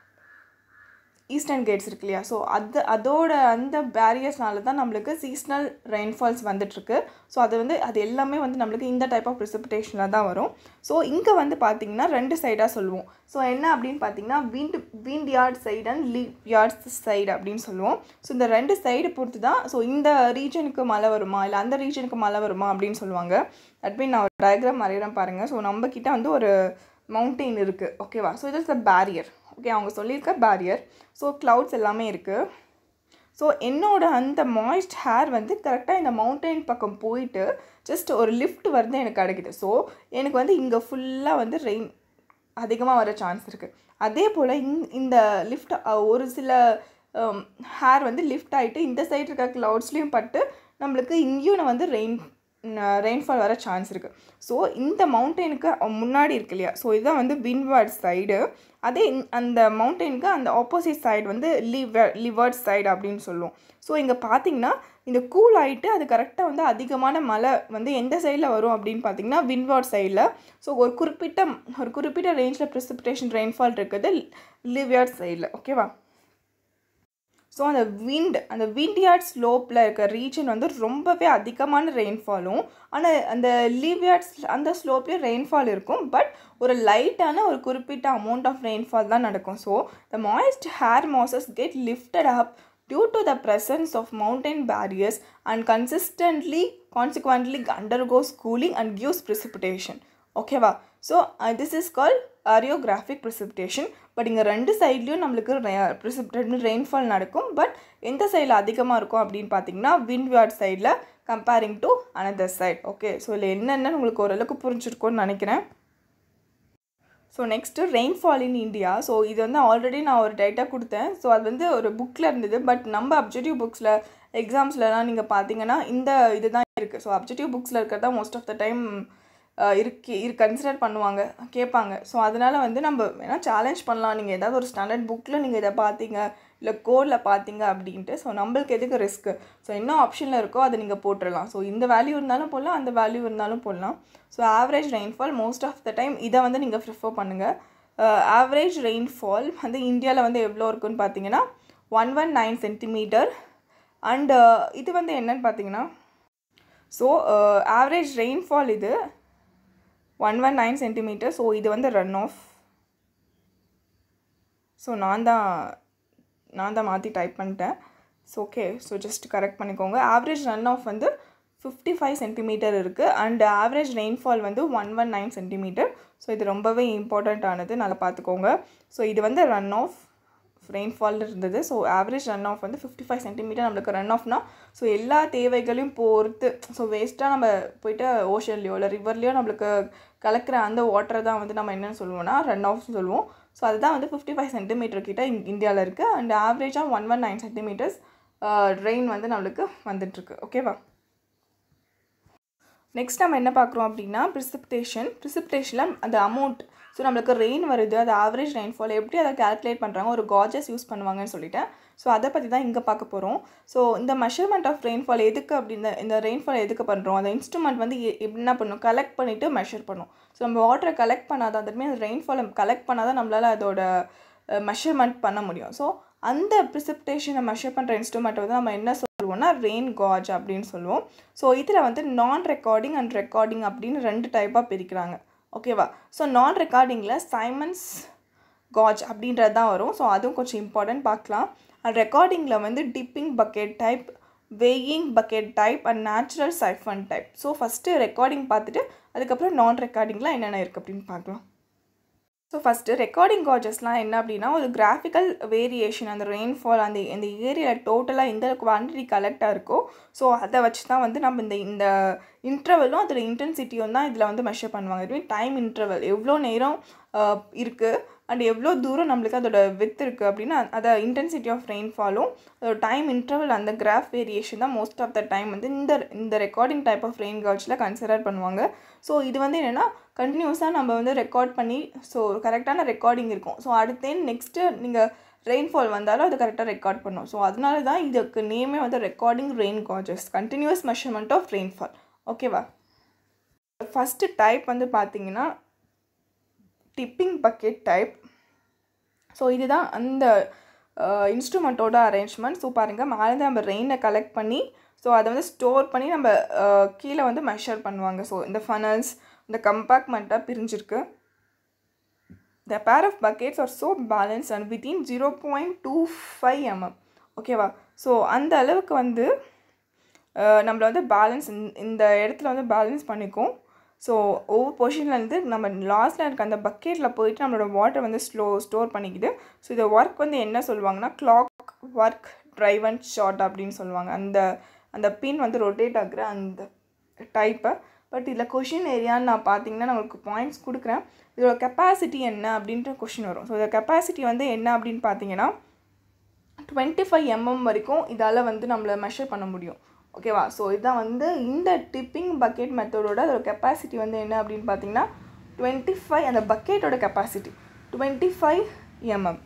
Speaker 1: Eastern Ghats இருக்கு இல்லையா, ஸோ அதோட அந்த பேரியர்ஸ்னால தான் நம்மளுக்கு சீஸ்னல் ரெயின்ஃபால்ஸ் வந்துட்டுருக்கு. ஸோ அது எல்லாமே வந்து நம்மளுக்கு இந்த டைப் ஆஃப் ப்ரிசிபிடேஷனில் தான் வரும். ஸோ இங்கே வந்து பார்த்திங்கன்னா 2 சைடாக சொல்லுவோம். ஸோ என்ன அப்படின்னு பார்த்தீங்கன்னா, windward side and leewards side அப்படின்னு சொல்லுவோம். ஸோ இந்த 2 சைடு பொறுத்து தான் ஸோ இந்த ரீஜனுக்கு மழை வருமா இல்லை அந்த ரீஜனுக்கு மழை வருமா அப்படின்னு சொல்லுவாங்க. தட் மீன் நான் ஒரு டயக்ராம் வரைகிறேன் பாருங்கள். ஸோ நம்மக்கிட்ட வந்து ஒரு மவுண்டெயின் இருக்குது, ஓகேவா. ஸோ இது இஸ் த பேரியர், ஓகே, அவங்க சொல்லியிருக்க பேரியர். ஸோ க்ளவுட்ஸ் எல்லாமே இருக்குது. ஸோ என்னோடய அந்த மாய்ஸ்ட் ஹேர் வந்து கரெக்டாக இந்த மவுண்டெயின் பக்கம் போயிட்டு ஜஸ்ட் ஒரு லிஃப்ட் வந்து எனக்கு கிடைக்குது. ஸோ எனக்கு வந்து இங்கே ஃபுல்லாக வந்து ரெயின் அதிகமாக வர சான்ஸ் இருக்குது. அதே போல் இந்த லிஃப்ட் ஒரு சில ஹேர் வந்து லிஃப்ட் ஆகிட்டு இந்த சைடு இருக்க க்ளவுட்ஸ்லேயும் பட்டு நம்மளுக்கு இங்கேயும் வந்து ரெயின்ஃபால் வர சான்ஸ் இருக்குது. ஸோ இந்த மவுண்டெயினுக்கு முன்னாடி இருக்கு இல்லையா, ஸோ இதுதான் வந்து விண்ட்வார்ட் சைடு. அதே அந்த மவுண்டெயினுக்கு அந்த ஆப்போசிட் சைடு வந்து லிவர்ட் சைடு அப்படின்னு சொல்லுவோம். ஸோ இங்கே பார்த்தீங்கன்னா இந்த கூல் ஆகிட்டு அது கரெக்டாக வந்து அதிகமான மழை வந்து எந்த சைடில் வரும் அப்படின்னு பார்த்தீங்கன்னா விண்ட்வார்ட் சைடில். ஸோ ஒரு குறிப்பிட்ட ரேஞ்சில் ப்ரிசிபிடேஷன் ரெயின்ஃபால் இருக்குது லிவர்ட் சைடில், ஓகேவா. ஸோ அந்த விண்ட் யார்ட் ஸ்லோப்பில் இருக்க ரீஜன் வந்து ரொம்பவே அதிகமான ரெயின்ஃபாலும், ஆனால் அந்த லீவ் யார்ட்ஸ் அந்த ஸ்லோப்லேயும் ரெயின்ஃபால் இருக்கும். பட் ஒரு லைட்டான ஒரு குறிப்பிட்ட அமௌண்ட் ஆஃப் ரெயின்ஃபால் தான் நடக்கும். So the moist air masses get lifted up due to the presence of mountain barriers and consequently undergoes cooling and gives precipitation. ஓகேவா. So this is called orographic precipitation. But இங்கே 2 சைட்லேயும் நம்மளுக்கு rainfall நடக்கும். But எந்த சைடில் அதிகமாக இருக்கும் அப்படின்னு பார்த்தீங்கன்னா விண்ட்வார்ட் சைடில் comparing to another side. Okay, so இதில் என்னென்னு உங்களுக்கு ஓரளவுக்கு புரிஞ்சிருக்கும்னு நினைக்கிறேன். So next rainfall in India. So இது வந்து ஆல்ரெடி நான் ஒரு டேட்டா கொடுத்தேன். ஸோ அது வந்து ஒரு புக்கில் இருந்தது. பட் நம்ம அப்ஜெக்டிவ் புக்ஸில் எக்ஸாம்ஸ்லலாம் நீங்கள் பார்த்தீங்கன்னா இந்த இது தான் இருக்குது. ஸோ அப்ஜெக்டிவ் புக்ஸில் இருக்கிறதா most of the time consider பண்ணுவாங்க, கேட்பாங்க. ஸோ அதனால் வந்து நம்ம வேணால் சேலஞ்ச் பண்ணலாம். நீங்கள் ஏதாவது ஒரு ஸ்டாண்டர்ட் புக்கில் நீங்கள் இதை பார்த்தீங்க இல்லை கோடில் பார்த்தீங்க அப்படின்ட்டு. ஸோ நம்மளுக்கு எதுக்கு ரிஸ்க்கு. ஸோ என்ன ஆப்ஷனில் இருக்கோ அதை நீங்கள் போட்டுடலாம். ஸோ இந்த வேல்யூ இருந்தாலும் போடலாம், அந்த வேல்யூ இருந்தாலும் போடலாம். So average rainfall most of the time இதை வந்து நீங்கள் ப்ரிஃபர் பண்ணுங்கள். ஆவரேஜ் ரெயின்ஃபால் வந்து இந்தியாவில் வந்து எவ்வளோ இருக்குன்னு பார்த்தீங்கன்னா 119 சென்டிமீட்டர். அண்ட் இது வந்து என்னன்னு பார்த்தீங்கன்னா, ஸோ ஆவரேஜ் ரெயின்ஃபால் இது 119 சென்டிமீட்டர். ஸோ இது வந்து ரன் ஆஃப். ஸோ நான் தான் மாற்றி டைப் பண்ணிட்டேன். So okay, so just correct பண்ணிக்கோங்க. ஆவரேஜ் ரன் ஆஃப் வந்து 55 சென்டிமீட்டர் இருக்குது. அண்ட் ஆவரேஜ் ரெயின்ஃபால் வந்து 119 சென்டிமீட்டர். ஸோ இது ரொம்பவே இம்பார்ட்டண்ட்டானது, நல்லா பார்த்துக்கோங்க. ஸோ இது வந்து ரன் ஆஃப் ரெயின்ஃபால் இருந்தது. ஸோ ஆவரேஜ் ரன் ஆஃப் வந்து 55 சென்டிமீட்டர் நம்மளுக்கு ரன் ஆஃப்னா, ஸோ எல்லா தேவைகளையும் பொறுத்து, ஸோ வேஸ்ட்டாக நம்ம போய்ட்டு ஓஷன்லையோ இல்லை ரிவர்லையோ நம்மளுக்கு கலக்கிற அந்த வாட்டரை தான் வந்து நம்ம என்னென்னு சொல்லுவோம்னா ரன் ஆஃப்னு சொல்லுவோம். ஸோ அதுதான் வந்து 55 சென்டிமீட்டர் கிட்ட இந்தியாவில் இருக்குது. அண்ட் ஆவரேஜாக 119 சென்டிமீட்டர்ஸ் ரெயின் வந்து நம்மளுக்கு வந்துட்டுருக்கு, ஓகேவா. நெக்ஸ்ட் நம்ம என்ன பார்க்குறோம் அப்படின்னா ப்ரிசிபிடேஷனில் அந்த அமௌண்ட். ஸோ நம்மளுக்கு ரெயின் வருது, அது ஆவரேஜ் ரெயின்ஃபால் எப்படி அதை கால்குலேட் பண்ணுறாங்க, ஒரு காஜஸ் யூஸ் பண்ணுவாங்கன்னு சொல்லிட்டேன். ஸோ அதை பற்றி தான் இங்கே பார்க்க போகிறோம். ஸோ இந்த மெஷர்மெண்ட் ஆஃப் ரெயின்ஃபால் எதுக்கு அப்படின்னா, இந்த ரெயின்ஃபால் எதுக்கு பண்ணுறோம், அந்த இன்ஸ்ட்ருமெண்ட் வந்து என்ன பண்ணும், கலெக்ட் பண்ணிவிட்டு மெஷர் பண்ணும். ஸோ நம்ம வாட்டரை கலெக்ட் பண்ணாதான், அதுமாதிரி அந்த ரெயின்ஃபாலை கலெக்ட் பண்ணால் தான் நம்மளால் அதோட மெஷர்மெண்ட் பண்ண முடியும். ஸோ அந்த ப்ரிசிபிடேஷனை மெஷர் பண்ணுற இன்ஸ்ட்ருமெண்ட்டை வந்து நம்ம என்ன சொல்லுவோம்னா ரெயின் காஜ் அப்படின்னு சொல்லுவோம். ஸோ இதில் வந்து நான் ரெக்கார்டிங் அண்ட் ரெக்கார்டிங் அப்படின்னு 2 டைப்பாக பிரிக்கிறாங்க, ஓகேவா. ஸோ நான் ரெக்கார்டிங்கில் சைமன்ஸ் காஜ் அப்படின்றது தான் வரும். ஸோ அதுவும் கொஞ்சம் இம்பார்ட்டன்ட் பார்க்கலாம். அண்ட் ரெக்கார்டிங்கில் வந்து tipping bucket type, weighing bucket type and natural siphon type. So first recording பார்த்துட்டு அதுக்கப்புறம் நான் ரெக்கார்டிங்கில் என்னென்ன இருக்குது அப்படின்னு பார்க்கலாம். ஸோ ஃபஸ்ட்டு ரெக்கார்டிங் காஜஸ்லாம் என்ன அப்படின்னா, ஒரு கிராஃபிக்கல் வேரியேஷன், அந்த ரெயின்ஃபால் அந்த ஏரியாவில் டோட்டலாக எந்த குவான்டிட்டி கலெக்டாக இருக்கோ, ஸோ அதை வச்சு தான் வந்து நம்ம இந்த இன்டர்வலும் அதோட இன்டென்சிட்டியும் தான் இதில் வந்து மெஷர் பண்ணுவாங்க. இதுவே டைம் இன்டர்வல் எவ்வளோ நேரம் இருக்குது அண்ட் எவ்வளோ தூரம் நம்மளுக்கு அதோட வித் இருக்குது அப்படின்னா அதை இன்டென்சிட்டி ஆஃப் ரெயின்ஃபாலும் அதோட டைம் இன்டர்வல் அந்த கிராஃப் வேரியேஷன் தான் மோஸ்ட் ஆஃப் த டைம் வந்து இந்த ரெக்கார்டிங் டைப் ஆஃப் ரெயின் காஜில் கன்சிடர் பண்ணுவாங்க. ஸோ இது வந்து என்னென்னா கண்டினியூஸாக நம்ம வந்து ரெக்கார்ட் பண்ணி ஸோ கரெக்டான ரெக்கார்டிங் இருக்கும். ஸோ அடுத்து நெக்ஸ்ட்டு நீங்கள் ரெயின்ஃபால் வந்தாலும் அது கரெக்டாக ரெக்கார்ட் பண்ணும். ஸோ அதனால தான் இதுக்கு நேமே வந்து recording rain gauges, continuous measurement of rainfall. ஓகேவா? ஃபஸ்ட்டு டைப் வந்து பார்த்திங்கன்னா டிப்பிங் பக்கெட் டைப். ஸோ இதுதான் அந்த இன்ஸ்ட்ருமெண்ட்டோட அரேஞ்ச்மெண்ட். ஸோ பாருங்கள், மேலேருந்து நம்ம ரெயினை கலெக்ட் பண்ணி ஸோ அதை வந்து ஸ்டோர் பண்ணி நம்ம கீழே வந்து மெஷர் பண்ணுவாங்க. ஸோ இந்த ஃபனல்ஸ் இந்த கம்பார்ட்மெண்ட்டாக பிரிஞ்சிருக்கு. The pair of buckets are so balanced and within 0.25 mm. ஓகேவா? ஸோ அந்த அளவுக்கு வந்து நம்மளை வந்து பேலன்ஸ் இந்த இடத்துல வந்து பேலன்ஸ் பண்ணிக்கும். ஸோ ஒவ்வொரு பொசிஷன்லேருந்து நம்ம லாஸ்ட்டில் இருக்க அந்த பக்கெட்டில் போயிட்டு நம்மளோட வாட்டர் வந்து ஸ்டோர் பண்ணிக்குது. ஸோ இந்த ஒர்க் வந்து என்ன சொல்லுவாங்கன்னா கிளாக் ஒர்க் ட்ரைவன் ஷாட் அப்படின்னு சொல்லுவாங்க. அந்த பின் வந்து ரொட்டேட் ஆகுற அந்த டைப்பை. பட் இதில் கொஷின் ஏரியான்னு நான் பார்த்தீங்கன்னா நான் உங்களுக்கு பாயிண்ட்ஸ் கொடுக்குறேன். இதோட கெப்பாசிட்டி என்ன அப்படின்ற கொஷின் வரும். ஸோ இதோட கெப்பாசிட்டி வந்து என்ன அப்படின்னு பார்த்தீங்கன்னா 25 mm வரைக்கும் இதால் வந்து நம்மளை மெஷர் பண்ண முடியும். ஓகேவா? ஸோ இதுதான் வந்து இந்த டிப்பிங் பக்கெட் மெத்தடோட அதோட கெப்பாசிட்டி வந்து என்ன அப்படின்னு பார்த்தீங்கன்னா 25, அந்த பக்கெட்டோட கெப்பாசிட்டி 25 mm.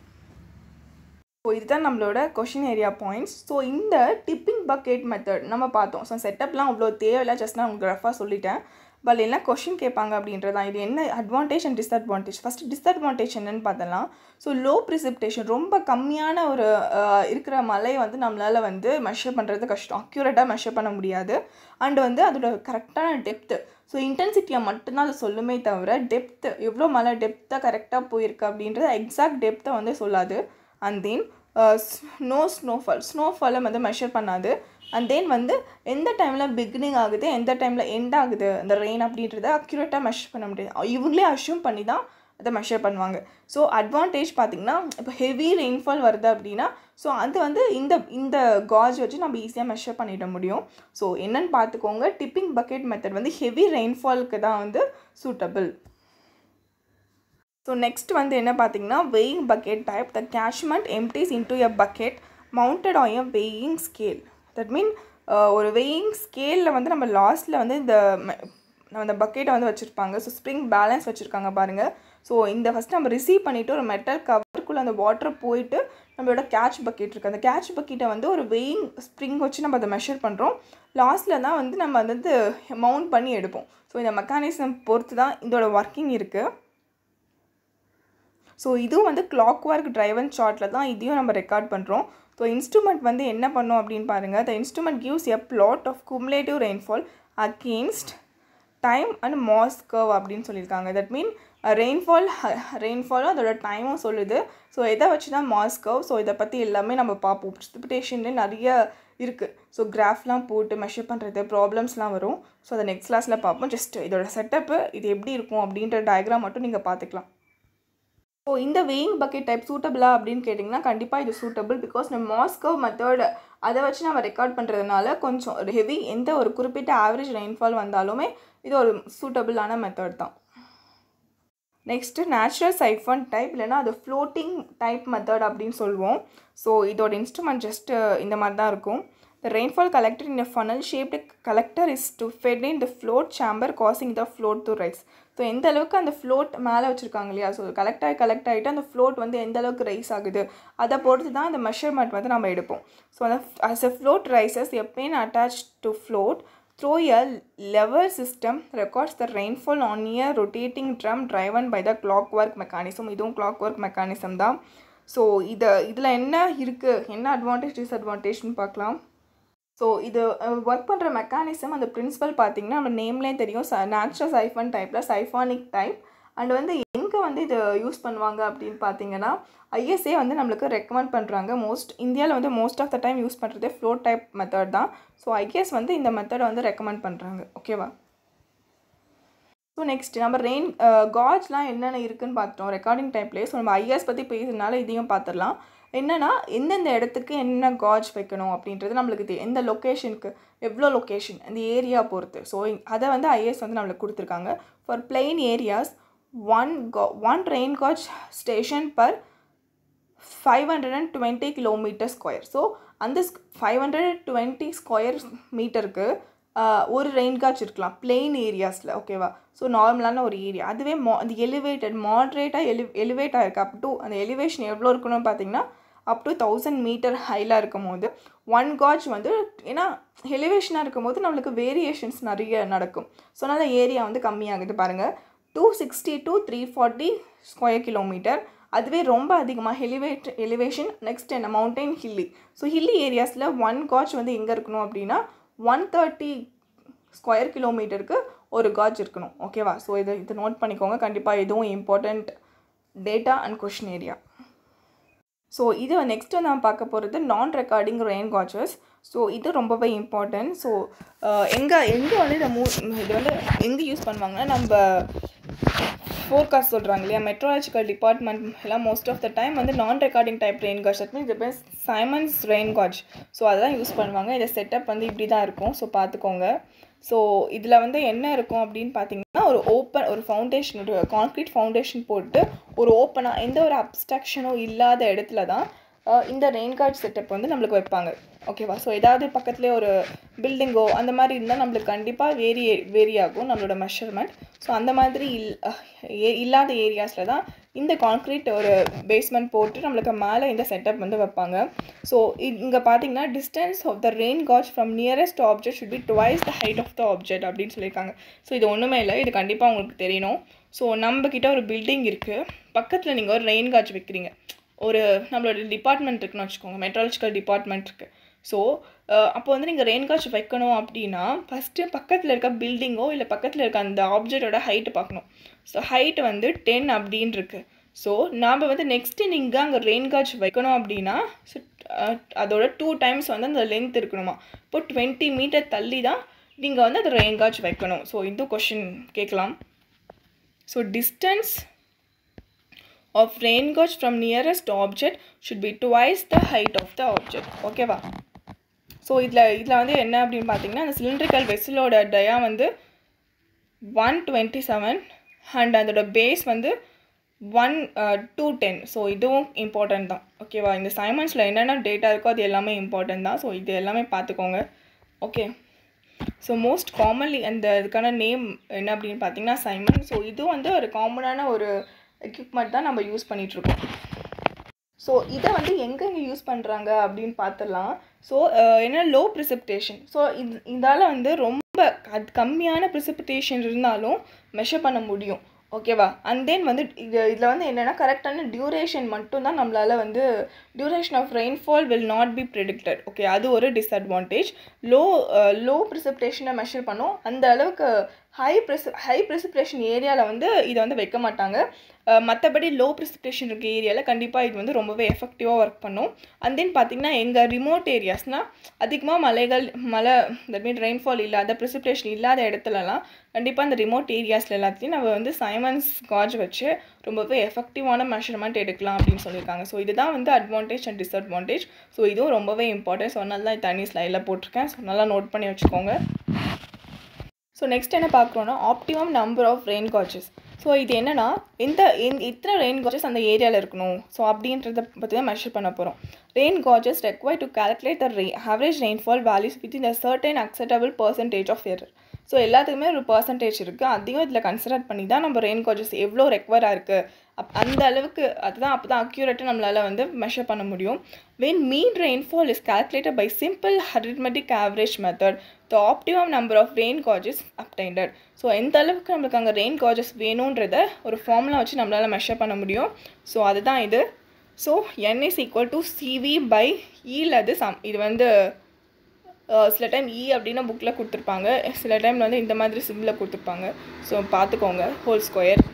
Speaker 1: ஸோ இதுதான் நம்மளோட கொஷின் ஏரியா பாயிண்ட்ஸ். ஸோ இந்த டிப்பிங் பக்கெட் மெத்தட் நம்ம பார்த்தோம். ஸோ செட்டப்லாம் அவ்வளோ தேவையில்லை, ஜஸ்ட் நான் உங்களுக்கு ரஃபாக சொல்லிட்டேன். பட் என்ன கொஷின் கேட்பாங்க அப்படின்றதான் இது என்ன advantage and disadvantage. First disadvantage என்னென்னு பார்த்தலாம். ஸோ லோ ப்ரிசிப்டேஷன், ரொம்ப கம்மியான ஒரு இருக்கிற மழை வந்து நம்மளால் வந்து மெஷர் பண்ணுறது கஷ்டம், அக்யூரேட்டாக மெஷர் பண்ண முடியாது. அண்ட் வந்து அதோட கரெக்டான டெப்த்து, ஸோ இன்டென்சிட்டியை மட்டும்தான் அது சொல்லுமே தவிர டெப்த்து எவ்வளோ மழை டெப்த்தாக கரெக்டாக போயிருக்கு அப்படின்றத எக்ஸாக்ட் டெப்த்தை வந்து சொல்லாது. அண்ட் தென் ஸ்னோஃபாலை வந்து மெஷர் பண்ணாது. அண்ட் தென் வந்து எந்த டைமில் பிகினிங் ஆகுது எந்த டைமில் எண்ட் ஆகுது அந்த ரெயின் அப்படின்றத அக்யூரேட்டாக மெஷர் பண்ண முடியாது. இவங்களே அஷ்யூம் பண்ணி தான் அதை மெஷர் பண்ணுவாங்க. ஸோ அட்வான்டேஜ் பார்த்திங்கன்னா இப்போ ஹெவி ரெயின்ஃபால் வருது அப்படின்னா ஸோ அது வந்து இந்த காஜ் வச்சு நம்ம ஈஸியாக மெஷர் பண்ணிட முடியும். ஸோ என்னென்னு பார்த்துக்கோங்க, டிப்பிங் பக்கெட் மெத்தட் வந்து ஹெவி ரெயின்ஃபாலுக்கு தான் வந்து சூட்டபிள். ஸோ நெக்ஸ்ட் வந்து என்ன பார்த்தீங்கன்னா weighing bucket type. The catchment empties into a bucket mounted on a weighing scale. That mean ஒரு வெயிங் ஸ்கேலில் வந்து நம்ம லாஸ்ட்டில் வந்து இந்த பக்கெட்டை வந்து வச்சுருப்பாங்க. ஸோ ஸ்ப்ரிங் பேலன்ஸ் வச்சுருக்காங்க பாருங்கள். ஸோ இந்த ஃபஸ்ட்டு நம்ம ரிசீவ் பண்ணிவிட்டு ஒரு மெட்டல் கவருக்குள்ளே அந்த வாட்டர் போயிட்டு நம்மளோட கேட்ச் பக்கெட் இருக்குது. அந்த கேட்ச் பக்கெட்டை வந்து ஒரு வெயிங் ஸ்ப்ரிங் வச்சு நம்ம அதை மெஷர் பண்ணுறோம். லாஸ்ட்டில் தான் வந்து நம்ம அதை வந்து மவுண்ட் பண்ணி எடுப்போம். ஸோ இந்த மெக்கானிசம் பொறுத்து தான் இதோட ஒர்க்கிங் இருக்குது. ஸோ இதுவும் வந்து கிளாக் ஒர்க் ட்ரைவன் சார்ட்டில் தான் இதையும் நம்ம ரெக்கார்ட் பண்ணுறோம். ஸோ இன்ஸ்ட்ருமெண்ட் வந்து என்ன பண்ணோம் அப்படின்னு பாருங்கள். The instrument gives a plot of cumulative rainfall against time and mass curve அப்படின்னு சொல்லியிருக்காங்க. தட் மீன் ரெயின்ஃபாலும் அதோட டைமும் சொல்லுது. ஸோ எதை வச்சு தான் மாஸ் கர்வ். ஸோ இதை பற்றி எல்லாமே நம்ம பார்ப்போம். ப்ரிசிபிடேஷன்லேயே நிறைய இருக்குது. ஸோ கிராஃப்லாம் போட்டு மெஷர் பண்ணுறது ப்ராப்ளம்ஸ்லாம் வரும். ஸோ அதை நெக்ஸ்ட் கிளாஸில் பார்ப்போம். ஜஸ்ட் இதோட செட்டப்பு இது எப்படி இருக்கும் அப்படின்ற டயக்ராம் மட்டும் நீங்கள் பார்த்துக்கலாம். ஸோ இந்த வெயிங் பக்கெட் டைப் சூட்டபிளா அப்படின்னு கேட்டிங்கன்னா கண்டிப்பாக இது சூட்டபிள். பிகாஸ் நம்ம மாஸ் கர்வ் மெத்தட் அதை வச்சு நம்ம ரெக்கார்ட் பண்ணுறதுனால கொஞ்சம் ஹெவி எந்த ஒரு குறிப்பிட்ட ஆவரேஜ் ரெயின்ஃபால் வந்தாலுமே இது ஒரு சூட்டபிளான மெத்தட் தான். நெக்ஸ்ட்டு நேச்சுரல் சைஃபன் டைப் இல்லைனா அது ஃப்ளோட்டிங் டைப் மெத்தட் அப்படின்னு சொல்லுவோம். ஸோ இதோட இன்ஸ்ட்ருமெண்ட் ஜஸ்ட்டு இந்த மாதிரி தான் இருக்கும். The rainfall collected in a funnel-shaped collector is to fed in the float chamber, causing the float to rise. So எந்த அளவுக்கு அந்த ஃப்ளோட் மேலே வச்சுருக்காங்க இல்லையா, ஸோ கலெக்ட் ஆகிட்டு அந்த ஃப்ளோட் வந்து எந்த அளவுக்கு ரைஸ் ஆகுது அதை பொறுத்து தான் அந்த மெஷர்மெண்ட் வந்து நம்ம எடுப்போம். ஸோ அந்த as a float rises, a pin attached to float through a lever system records the rainfall on a rotating drum driven by the clockwork mechanism. இதுவும் clockwork mechanism தான். ஸோ இதில் என்ன இருக்குது, என்ன அட்வான்டேஜ் டிஸ்அட்வான்டேஜ்னு பார்க்கலாம். ஸோ இது work பண்ணுற mechanism அந்த பிரின்சிபல் பார்த்திங்கன்னா நம்ம நேம்லேயே தெரியும். நேச்சுரல் சைஃபன் டைப்பில் சைஃபானிக் டைப். அண்ட் வந்து எங்கே வந்து இது யூஸ் பண்ணுவாங்க அப்படின்னு பார்த்தீங்கன்னா ஐஎஸ்ஏ வந்து நம்மளுக்கு ரெக்கமெண்ட் பண்ணுறாங்க. இந்தியாவில் வந்து most of the time use பண்ணுறது ஃப்ளோட் டைப் மெத்தட் தான். ஸோ ஐஎஸ் வந்து இந்த மெத்தடை வந்து ரெக்கமெண்ட் பண்ணுறாங்க. ஓகேவா? ஸோ நெக்ஸ்ட் நம்ம காஜ்லாம் என்னென்ன இருக்குதுன்னு பார்த்துட்டோம் ரெக்கார்டிங் டைப்லேயே. ஸோ நம்ம ஐஎஸ் பற்றி பேசுறதுனால இதையும் பார்த்துடலாம். என்னென்னா எந்தெந்த இடத்துக்கு என்ன காஜ் வைக்கணும் அப்படின்றது நம்மளுக்கு எந்த லொக்கேஷனுக்கு எவ்வளோ லொக்கேஷன் அந்த ஏரியா பொறுத்து. ஸோ அதை வந்து ஐஎஸ் வந்து நம்மளுக்கு கொடுத்துருக்காங்க. For plain areas one rain gauge station per 520 kilometre square. So அந்த 520 ஸ்கொயர் மீட்டருக்கு ஒரு ரெயின் காஜ் இருக்கலாம் பிளெயின் ஏரியாஸில். ஓகேவா? ஸோ நார்மலான ஒரு ஏரியா. அதுவே அந்த எலிவேட்டட் மாட்ரேட்டாக எலிவேட் ஆகிருக்கு அப் டு அந்த எலிவேஷன் எவ்வளோ இருக்கணும்னு பார்த்தீங்கன்னா அப் டு 1000 மீட்டர் ஹையில் இருக்கும் போது 1 காஜ் வந்து ஏன்னா எலிவேஷனாக இருக்கும் போது நம்மளுக்கு வேரியேஷன்ஸ் நிறைய நடக்கும். ஸோ அதனால் ஏரியா வந்து கம்மியாகுது பாருங்கள். 260 to 340 ஸ்கொயர் கிலோமீட்டர். அதுவே ரொம்ப அதிகமாக எலிவேஷன் நெக்ஸ்ட் என்ன மவுண்டைன் ஹில்லி. ஸோ ஹில்லி ஏரியாஸில் 1 காஜ் வந்து எங்கே இருக்கணும் அப்படின்னா 130 ஸ்கொயர் கிலோமீட்டருக்கு ஒரு காஜ் இருக்கணும். ஓகேவா? ஸோ இது நோட் பண்ணிக்கோங்க. கண்டிப்பாக இதுவும் important data and question area. So இது நெக்ஸ்ட்டு நான் பார்க்க போகிறது நான் ரெக்கார்டிங் ரெயின் காஜஸ். ஸோ இது ரொம்பவே இம்பார்ட்டன்ட். ஸோ எங்கே வந்து இது வந்து எங்கே யூஸ் பண்ணுவாங்கன்னா நம்ம ஃபோர்காஸ்ட் சொல்கிறாங்க இல்லையா, மெட்ரோலாஜிக்கல் டிபார்ட்மெண்ட் எல்லாம் மோஸ்ட் ஆஃப் த டைம் வந்து நான் recording type rain gauge, that means இது சைமன்ஸ் ரெயின் காஜ். ஸோ அதெல்லாம் யூஸ் பண்ணுவாங்க. இதை செட்டப் வந்து இப்படி தான் இருக்கும். ஸோ பார்த்துக்கோங்க. ஸோ இதில் வந்து என்ன இருக்கும் அப்படின்னு பார்த்தீங்கன்னா ஒரு ஃபவுண்டேஷன், ஒரு கான்க்ரீட் ஃபவுண்டேஷன் போட்டு ஒரு ஓப்பனாக எந்த ஒரு அப்ஸ்ட்ரக்ஷனும் இல்லாத இடத்துல தான் இந்த ரெயின் கார்ட் செட்டப் வந்து நம்மளுக்கு வைப்பாங்க. ஓகேவா? ஸோ ஏதாவது பக்கத்துலேயே ஒரு பில்டிங்கோ அந்த மாதிரி இருந்தால் நம்மளுக்கு கண்டிப்பாக வேரி ஆகும் நம்மளோட மெஷர்மெண்ட். ஸோ அந்த மாதிரி இல்லாத ஏரியாஸில் தான் இந்த கான்க்ரீட் ஒரு பேஸ்மெண்ட் போட்டு நம்மளுக்கு மேலே இந்த செட்டப் வந்து வைப்பாங்க. ஸோ இங்கே பார்த்தீங்கன்னா distance of the rain gauge from nearest object should be twice the height of the object அப்படின்னு சொல்லியிருக்காங்க. ஸோ இது ஒன்றுமே இல்லை, இது கண்டிப்பாக உங்களுக்கு தெரியணும். ஸோ நம்மக்கிட்ட ஒரு பில்டிங் இருக்குது, பக்கத்தில் நீங்கள் ஒரு ரெயின் காஜ் வைக்கிறீங்க. ஒரு நம்மளோட டிபார்ட்மெண்ட் இருக்குன்னு வச்சுக்கோங்க, மெட்ராலஜிக்கல் டிபார்ட்மெண்ட் இருக்குது. ஸோ அப்போ வந்து நீங்கள் ரெயின் காஜ் வைக்கணும் அப்படின்னா ஃபஸ்ட்டு பக்கத்தில் இருக்க பில்டிங்கோ இல்லை பக்கத்தில் இருக்க அந்த ஆப்ஜெக்டோட ஹைட்டு பார்க்கணும். ஸோ ஹைட் வந்து 10 அப்படின்னு இருக்குது. ஸோ நாம் வந்து நெக்ஸ்ட்டு நீங்கள் அங்கே ரெயின் காஜ் வைக்கணும் அப்படின்னா அதோட 2 times வந்து அந்த லென்த் இருக்கணுமா. இப்போ 20 மீட்டர் தள்ளி தான் நீங்கள் வந்து அந்த ரெயின் காஜ் வைக்கணும். ஸோ இது கொஷின் கேட்கலாம். So distance of rain gauge from nearest object should be twice the height of the object. ஓகேவா? ஸோ இதில் வந்து என்ன அப்படின்னு பார்த்தீங்கன்னா அந்த சிலிண்ட்ரிக்கல் வெசலோட டயா வந்து 127 அண்ட் அதோட பேஸ் வந்து 210. ஸோ இதுவும் இம்பார்ட்டன்ட் தான். ஓகேவா? இந்த சைமன்ஸில் என்னென்ன டேட்டா இருக்கோ அது எல்லாமே இம்பார்ட்டன்ட் தான். ஸோ இது எல்லாமே பார்த்துக்கோங்க. ஓகே. ஸோ மோஸ்ட் காமன்லி இதுக்கான நேம் என்ன அப்படின்னு பார்த்தீங்கன்னா சைமன். ஸோ இதுவும் வந்து ஒரு காமனான ஒரு எக்யூப்மெண்ட் தான் நம்ம யூஸ் பண்ணிகிட்ருக்கோம். ஸோ இதை வந்து எங்கெங்கே யூஸ் பண்ணுறாங்க அப்படின்னு பார்த்துடலாம். ஸோ என்ன லோ ப்ரிசிபிடேஷன். ஸோ இதால் வந்து ரொம்ப கம்மியான ப்ரிசிபிடேஷன் இருந்தாலும் மெஷர் பண்ண முடியும். ஓகேவா? அண்ட் தென் வந்து இதில் வந்து என்னென்னா கரெக்டான டியூரேஷன் மட்டும்தான் நம்மளால் வந்து duration of rainfall will not be predicted. Okay, அது ஒரு டிஸ்அட்வான்டேஜ். லோ ப்ரிசிபிடேஷனை மெஷர் பண்ணோம். அந்த அளவுக்கு ஹை ப்ரிசிபிடேஷன் ஏரியாவில் வந்து இதை வந்து வைக்க மாட்டாங்க. மற்றபடி லோ ப்ரிசிபிடேஷன் இருக்க ஏரியாவில் கண்டிப்பாக இது வந்து ரொம்பவே எஃபெக்டிவாக ஒர்க் பண்ணும். அண்ட் தென் பார்த்திங்கன்னா எங்கள் ரிமோட் ஏரியாஸ்னால் அதிகமாக மழை தட் மீன் ரெயின்ஃபால் இல்லாத ப்ரிசிபிடேஷன் இல்லாத இடத்துலலாம் கண்டிப்பாக அந்த ரிமோட் ஏரியாஸில் எல்லாத்தையும் நம்ம வந்து சைமன்ஸ் காஜ் வச்சு ரொம்பவே எஃபெக்டிவான மெஷர்மெண்ட் எடுக்கலாம் அப்படின்னு சொல்லியிருக்காங்க. ஸோ இதுதான் வந்து அட்வான்டேஜ் அண்ட் டிஸ்அட்வான்டேஜ். ஸோ இதுவும் ரொம்பவே இம்பார்ட்டன்ட். ஸோ அதனால தான் தனி ஸ்லைடில் போட்டிருக்கேன். ஸோ நல்லா நோட் பண்ணி வச்சுக்கோங்க. ஸோ நெக்ஸ்ட் என்ன பார்க்குறோன்னா optimum number of rain gauges. So இது என்னென்னா இத்தனை ரெயின் காஜஸ் அந்த ஏரியாவில் இருக்கணும். ஸோ அப்படின்றத பற்றி தான் மெஷர் பண்ண போகிறோம். Rain gauges require to calculate the average rainfall values within a certain acceptable percentage of error. So எல்லாத்துக்குமே ஒரு பர்சன்டேஜ் இருக்குது. அதையும் இதில் கன்சிடர் பண்ணி தான் நம்ம ரெயின் காஜஸ் எவ்வளோ ரெக்வயராக இருக்குது அந்த அளவுக்கு அதுதான் அப்போ தான் அக்யூரேட்டாக நம்மளால் வந்து மெஷர் பண்ண முடியும். when mean rainfall is calculated by simple arithmetic average method, the optimum number of rain gauges obtained. So எந்த அளவுக்கு நம்மளுக்கு அங்கே ரெயின் காஜஸ் வேணுன்றத ஒரு ஃபார்முலா வச்சு நம்மளால் மெஷர் பண்ண முடியும். ஸோ அதுதான் இது. So n is equal to CV by E. இது வந்து சில டைம் E அப்படின்னா புக்கில் கொடுத்துருப்பாங்க, சில டைமில் வந்து இந்த மாதிரி சிம்பிளில் கொடுத்துருப்பாங்க. ஸோ பார்த்துக்கோங்க, ஹோல் ஸ்கொயர்.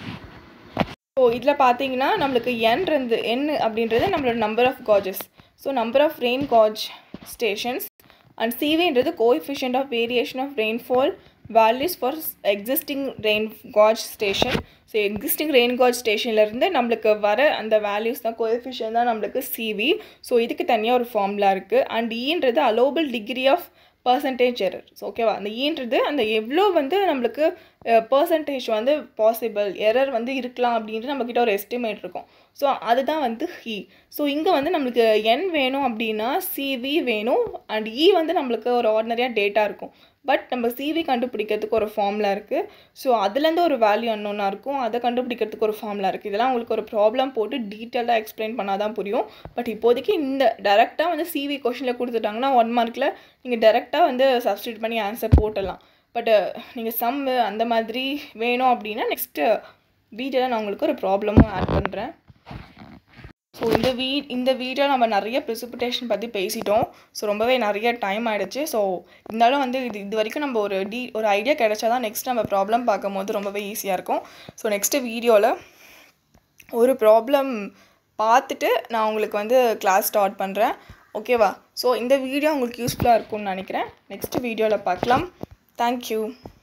Speaker 1: ஸோ இதில் பார்த்தீங்கன்னா நம்மளுக்கு n அப்படின்றது நம்மளோட number of gauges. So number of rain gauge stations and சிவின்றது coefficient of variation of rainfall values for existing rain gauge station. So existing rain gauge ஸ்டேஷன்லேருந்து நம்மளுக்கு வர அந்த வேல்யூஸ் தான் கோஎஃபிஷியன்ட் தான் நம்மளுக்கு சிவி. ஸோ இதுக்கு தனியாக ஒரு ஃபார்முலா இருக்குது. அண்ட் ஈன்றது allowable degree of percentage error. So ஓகேவா, அந்த ஈன்றது அந்த எவ்வளோ வந்து நம்மளுக்கு பர்சன்டேஜ் வந்து பாசிபிள் எரர் வந்து இருக்கலாம் அப்படின்ட்டு நம்மக்கிட்ட ஒரு எஸ்டிமேட் இருக்கும். ஸோ அதுதான் வந்து ஹி. ஸோ இங்கே வந்து நம்மளுக்கு n வேணும் அப்படின்னா சிவி வேணும் அண்ட் இ வந்து நம்மளுக்கு ஒரு ஆர்டினரியாக டேட்டா இருக்கும். பட் நம்ம சிவி கண்டுபிடிக்கிறதுக்கு ஒரு ஃபார்முலா இருக்குது. ஸோ அதுலேருந்து ஒரு வேல்யூ அன்னோனாக இருக்கும், அதை கண்டுபிடிக்கிறதுக்கு ஒரு ஃபார்முலா இருக்குது. இதெல்லாம் உங்களுக்கு ஒரு ப்ராப்ளம் போட்டு டீட்டெயிலாக எக்ஸ்பிளைன் பண்ணால் தான் புரியும். பட் இப்போதைக்கு இந்த டேரெக்டாக வந்து சிவி கொஷனில் கொடுத்துட்டாங்கன்னா 1 மார்க்கில் நீங்கள் டேரெக்டாக வந்து சப்ஸ்டியூட் பண்ணி ஆன்சர் போட்டுடலாம். பட் நீங்கள் சம்மு அந்த மாதிரி வேணும் அப்படின்னா நெக்ஸ்ட்டு வீடியோவில் நான் உங்களுக்கு ஒரு ப்ராப்ளமும் ஆட் பண்ணுறேன். ஸோ இந்த வீடியோ நம்ம நிறைய ப்ரிசிபிடேஷன் பற்றி பேசிட்டோம். ஸோ ரொம்பவே நிறைய டைம் ஆகிடுச்சு. ஸோ இருந்தாலும் வந்து இது வரைக்கும் நம்ம ஒரு ஐடியா கிடைச்சா தான் நெக்ஸ்ட் நம்ம ப்ராப்ளம் பார்க்கும்போது ரொம்பவே ஈஸியாக இருக்கும். ஸோ நெக்ஸ்ட்டு வீடியோவில் ஒரு ப்ராப்ளம் பார்த்துட்டு நான் உங்களுக்கு வந்து கிளாஸ் ஸ்டார்ட் பண்ணுறேன். ஓகேவா? ஸோ இந்த வீடியோ உங்களுக்கு யூஸ்ஃபுல்லாக இருக்கும்னு நினைக்கிறேன். நெக்ஸ்ட் வீடியோவில் பார்க்கலாம். தேங்க்யூ.